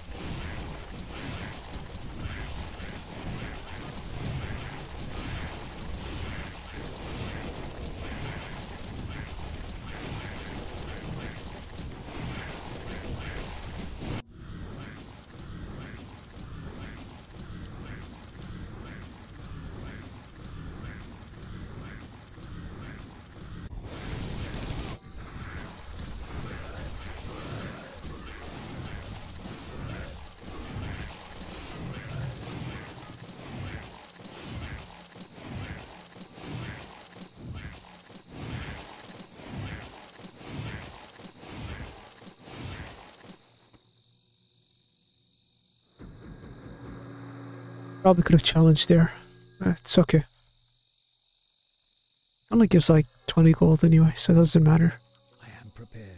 Probably could have challenged there. It's okay. Only gives like 20 gold anyway, so it doesn't matter. I am prepared.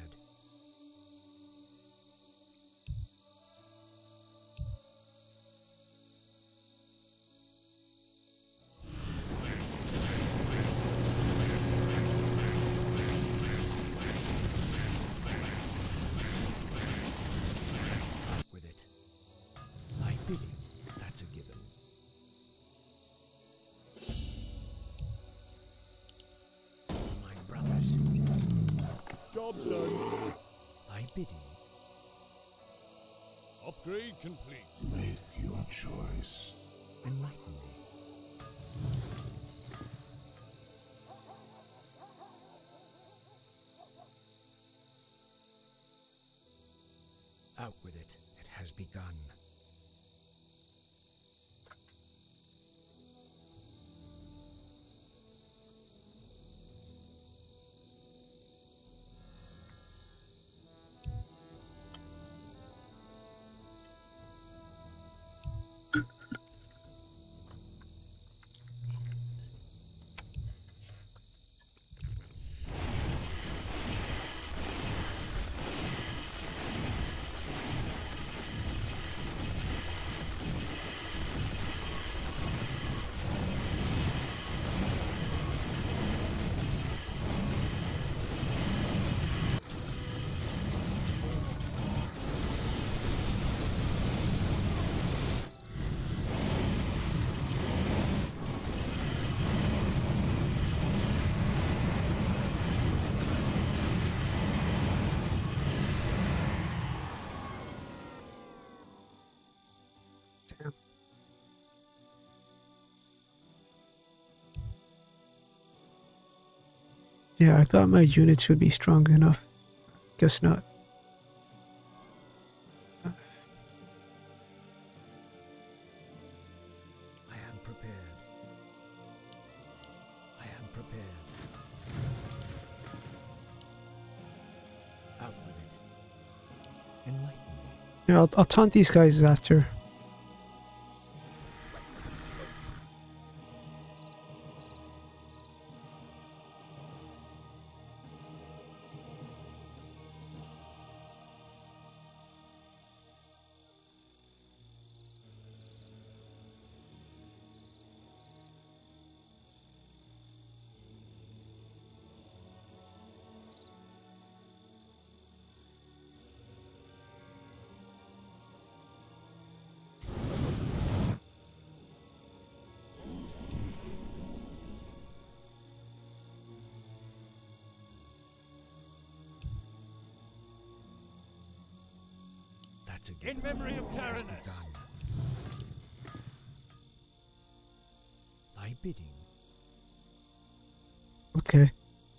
Out with it. Thy bidding, that's a given. My brothers, Job's done. thy bidding. Upgrade complete. Make your choice. Enlighten me. Out with it. It has begun. Yeah, I thought my units would be strong enough. Guess not. I am prepared. I am prepared. Out with it. Enlighten me. Yeah, I'll taunt these guys after. That's a given. In memory of Has Taranis. begun. Thy bidding. Okay.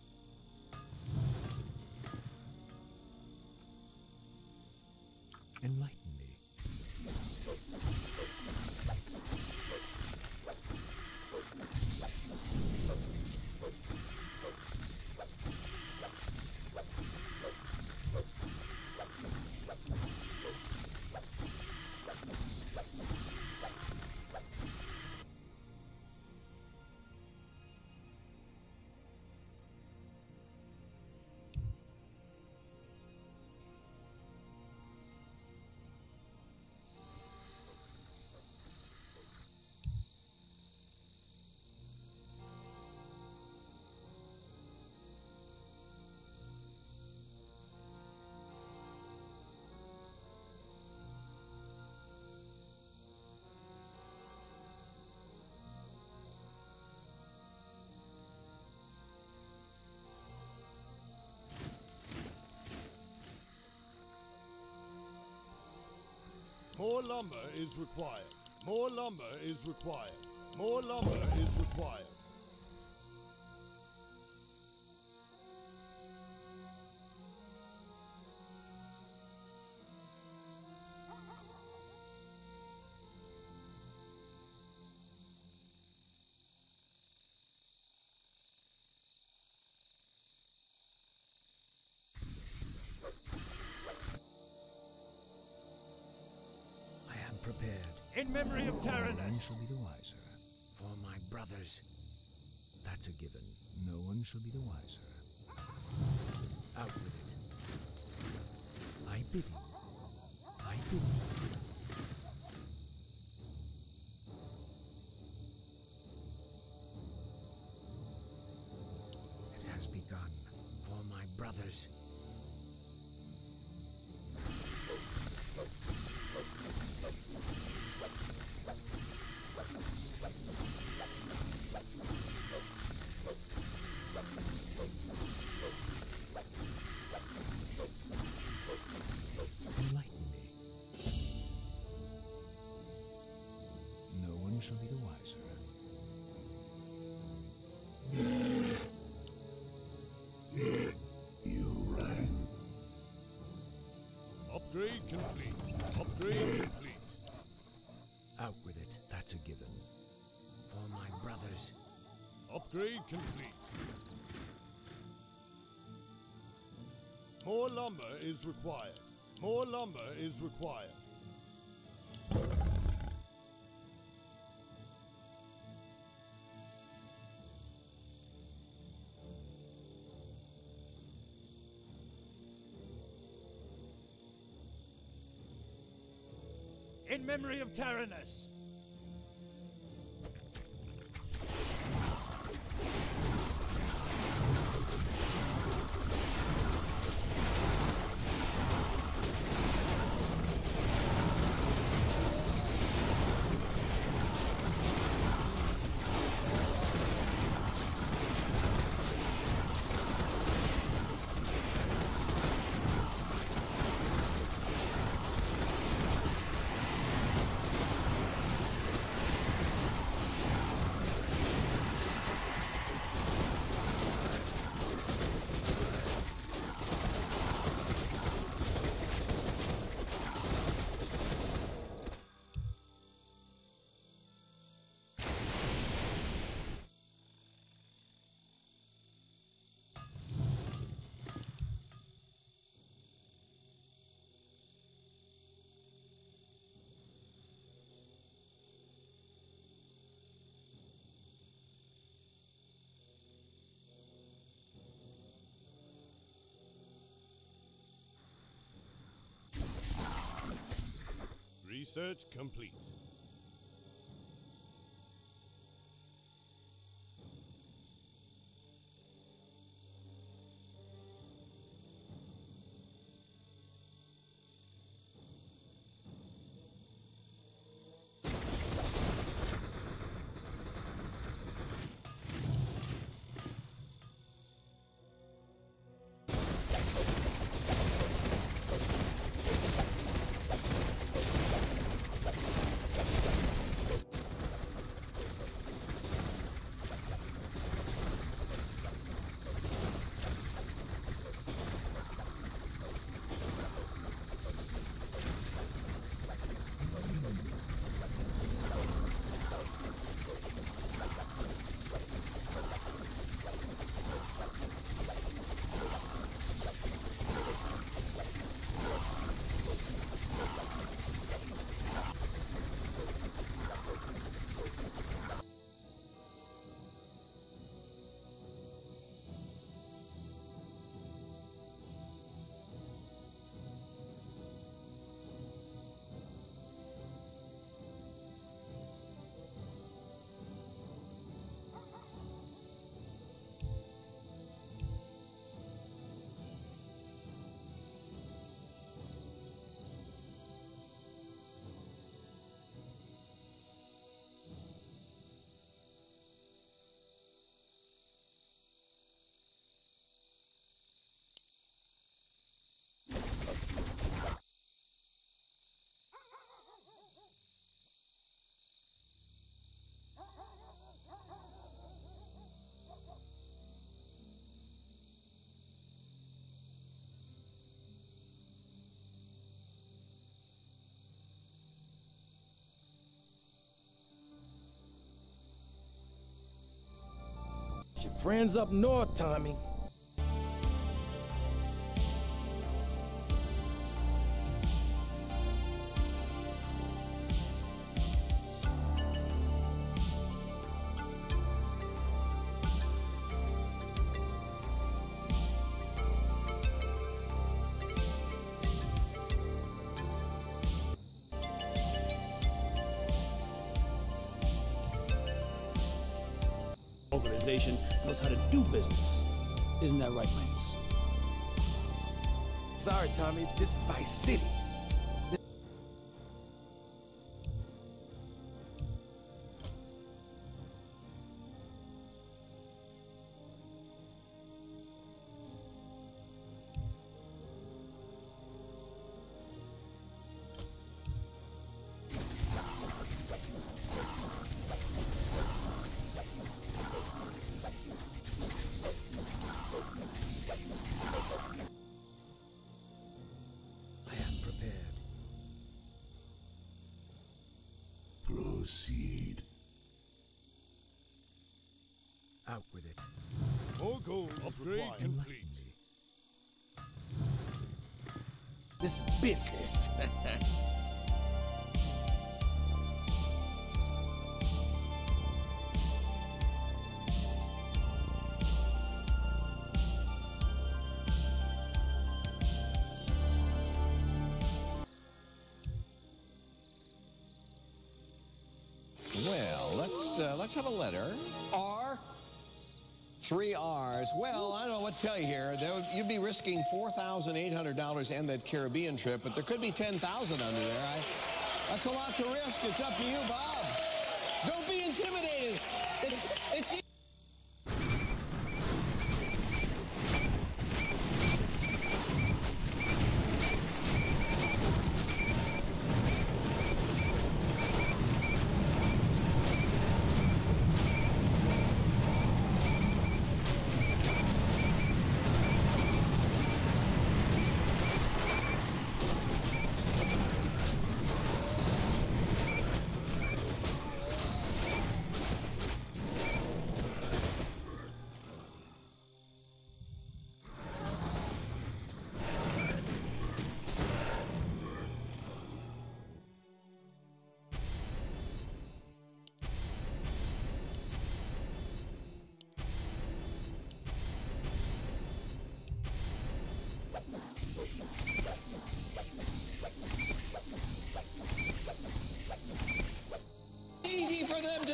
Enlighten me. More lumber is required. More lumber is required. More lumber is required. I am prepared. In memory of No one Taranis. shall be the wiser. For my brothers. That's a given. No one shall be the wiser. Out with it. Thy bidding. Thy bidding. It has begun. For my brothers. Enlighten me. No one shall be the wiser. You rang. Upgrade complete. Upgrade complete. Out with it. That's a given. For my brothers. Upgrade complete. More lumber is required. More lumber is required. In memory of Taranis. Research complete. Your friends up north, Tommy. Organization knows how to do business. Isn't that right, Lance? Sorry, Tommy, this is Vice City. I am prepared. Proceed. Out with it. More gold upgrade Enlighten complete. me. This is business. Well, let's have a letter. R. 3 R's. Well, I don't know what to tell you here. You'd be risking $4,800 and that Caribbean trip, but there could be 10,000 under there. That's a lot to risk. It's up to you, Bob. Don't be intimidated. It's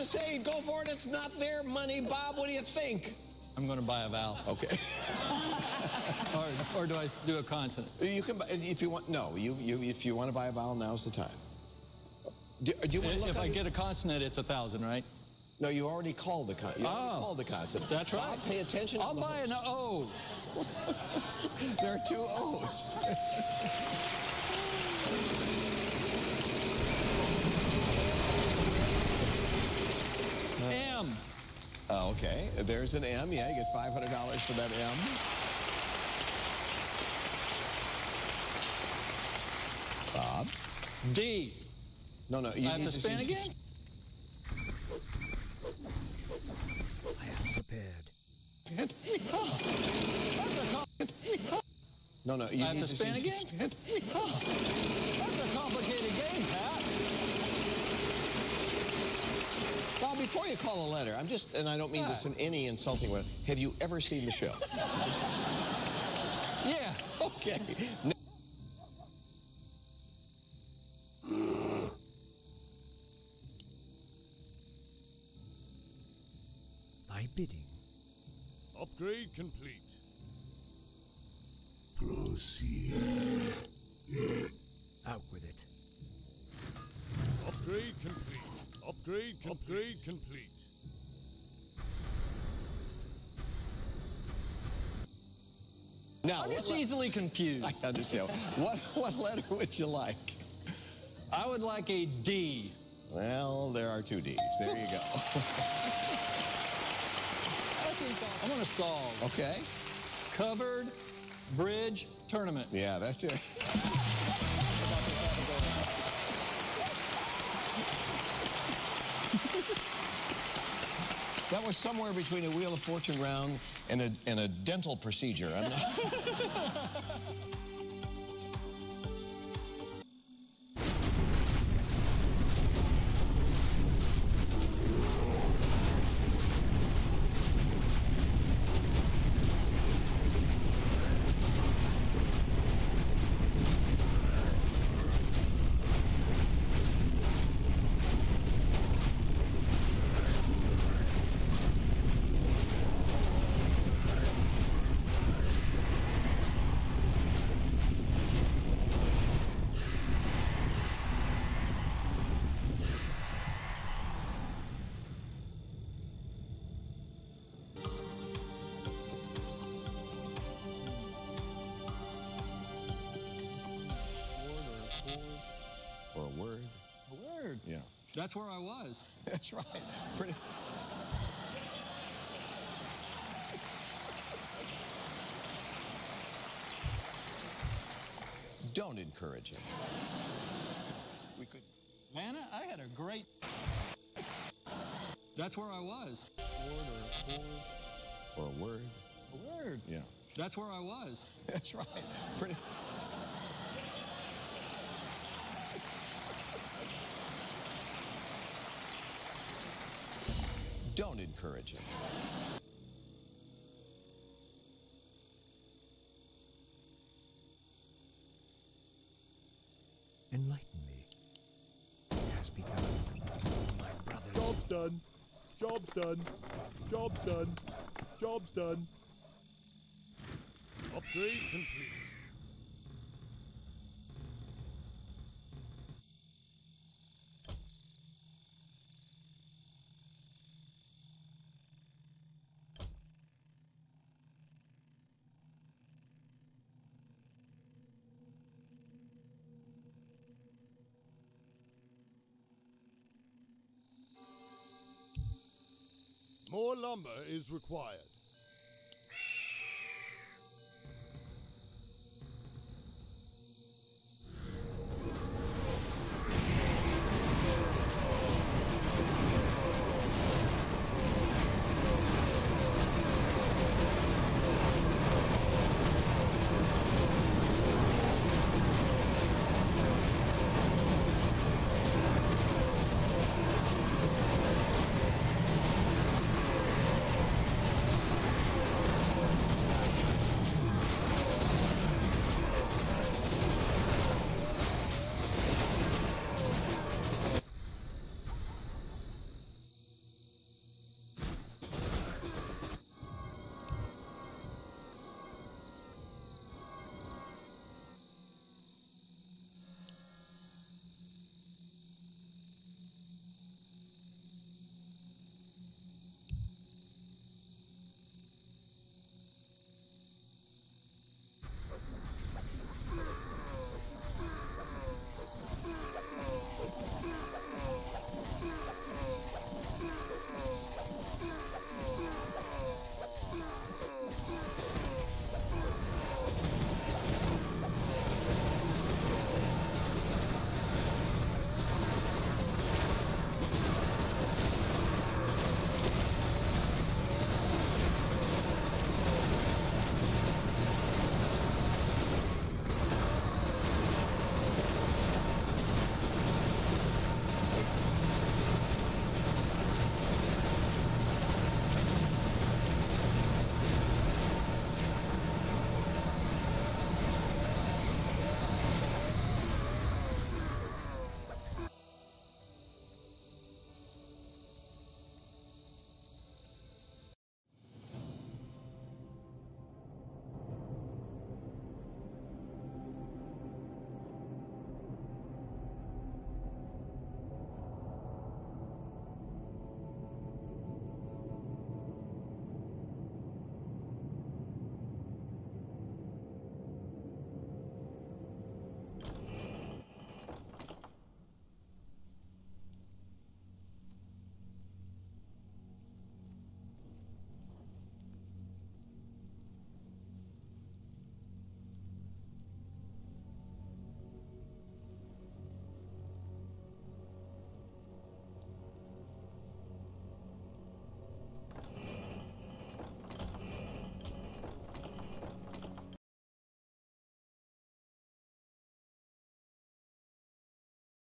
say, go for it. It's not their money. Bob, what do you think? I'm going to buy a vowel. Okay. Or do I do a consonant? You can, if you want. No, if you want to buy a vowel, now's the time. Do you want to look If I under- get a consonant, it's 1,000, right? No, you already called the consonant. You already called the consonant. That's right. Bob, pay attention. I'll to the buy an host. O. There are 2 O's. M. Okay, there's an M. Yeah, you get $500 for that M. Bob? D. No, I have to spin again? I am prepared. No, you I have need to spin again? That's a complicated game, Pat. Bob, before you call a letter, and I don't mean this in any insulting way, have you ever seen the show? Yes. Okay. My bidding. Upgrade complete. Proceed. Out with it. Upgrade complete. Upgrade complete. Now, I'm just easily confused. I understand. What letter would you like? I would like a D. Well, there are 2 D's. There you go. I'm going to solve. Okay. Covered Bridge Tournament. Yeah, that's it. That was somewhere between a Wheel of Fortune round and a dental procedure. I'm not... Or a word. A word. Yeah. That's where I was. That's right. Pretty... Don't encourage him. We could... Vanna, I had a great... That's where I was. Or a word. A word. Yeah. That's where I was. That's right. Pretty... Don't encourage him. Enlighten me. It has begun. My brothers. Job's done. Job's done. Job's done. Job's done. Upgrade complete. More lumber is required.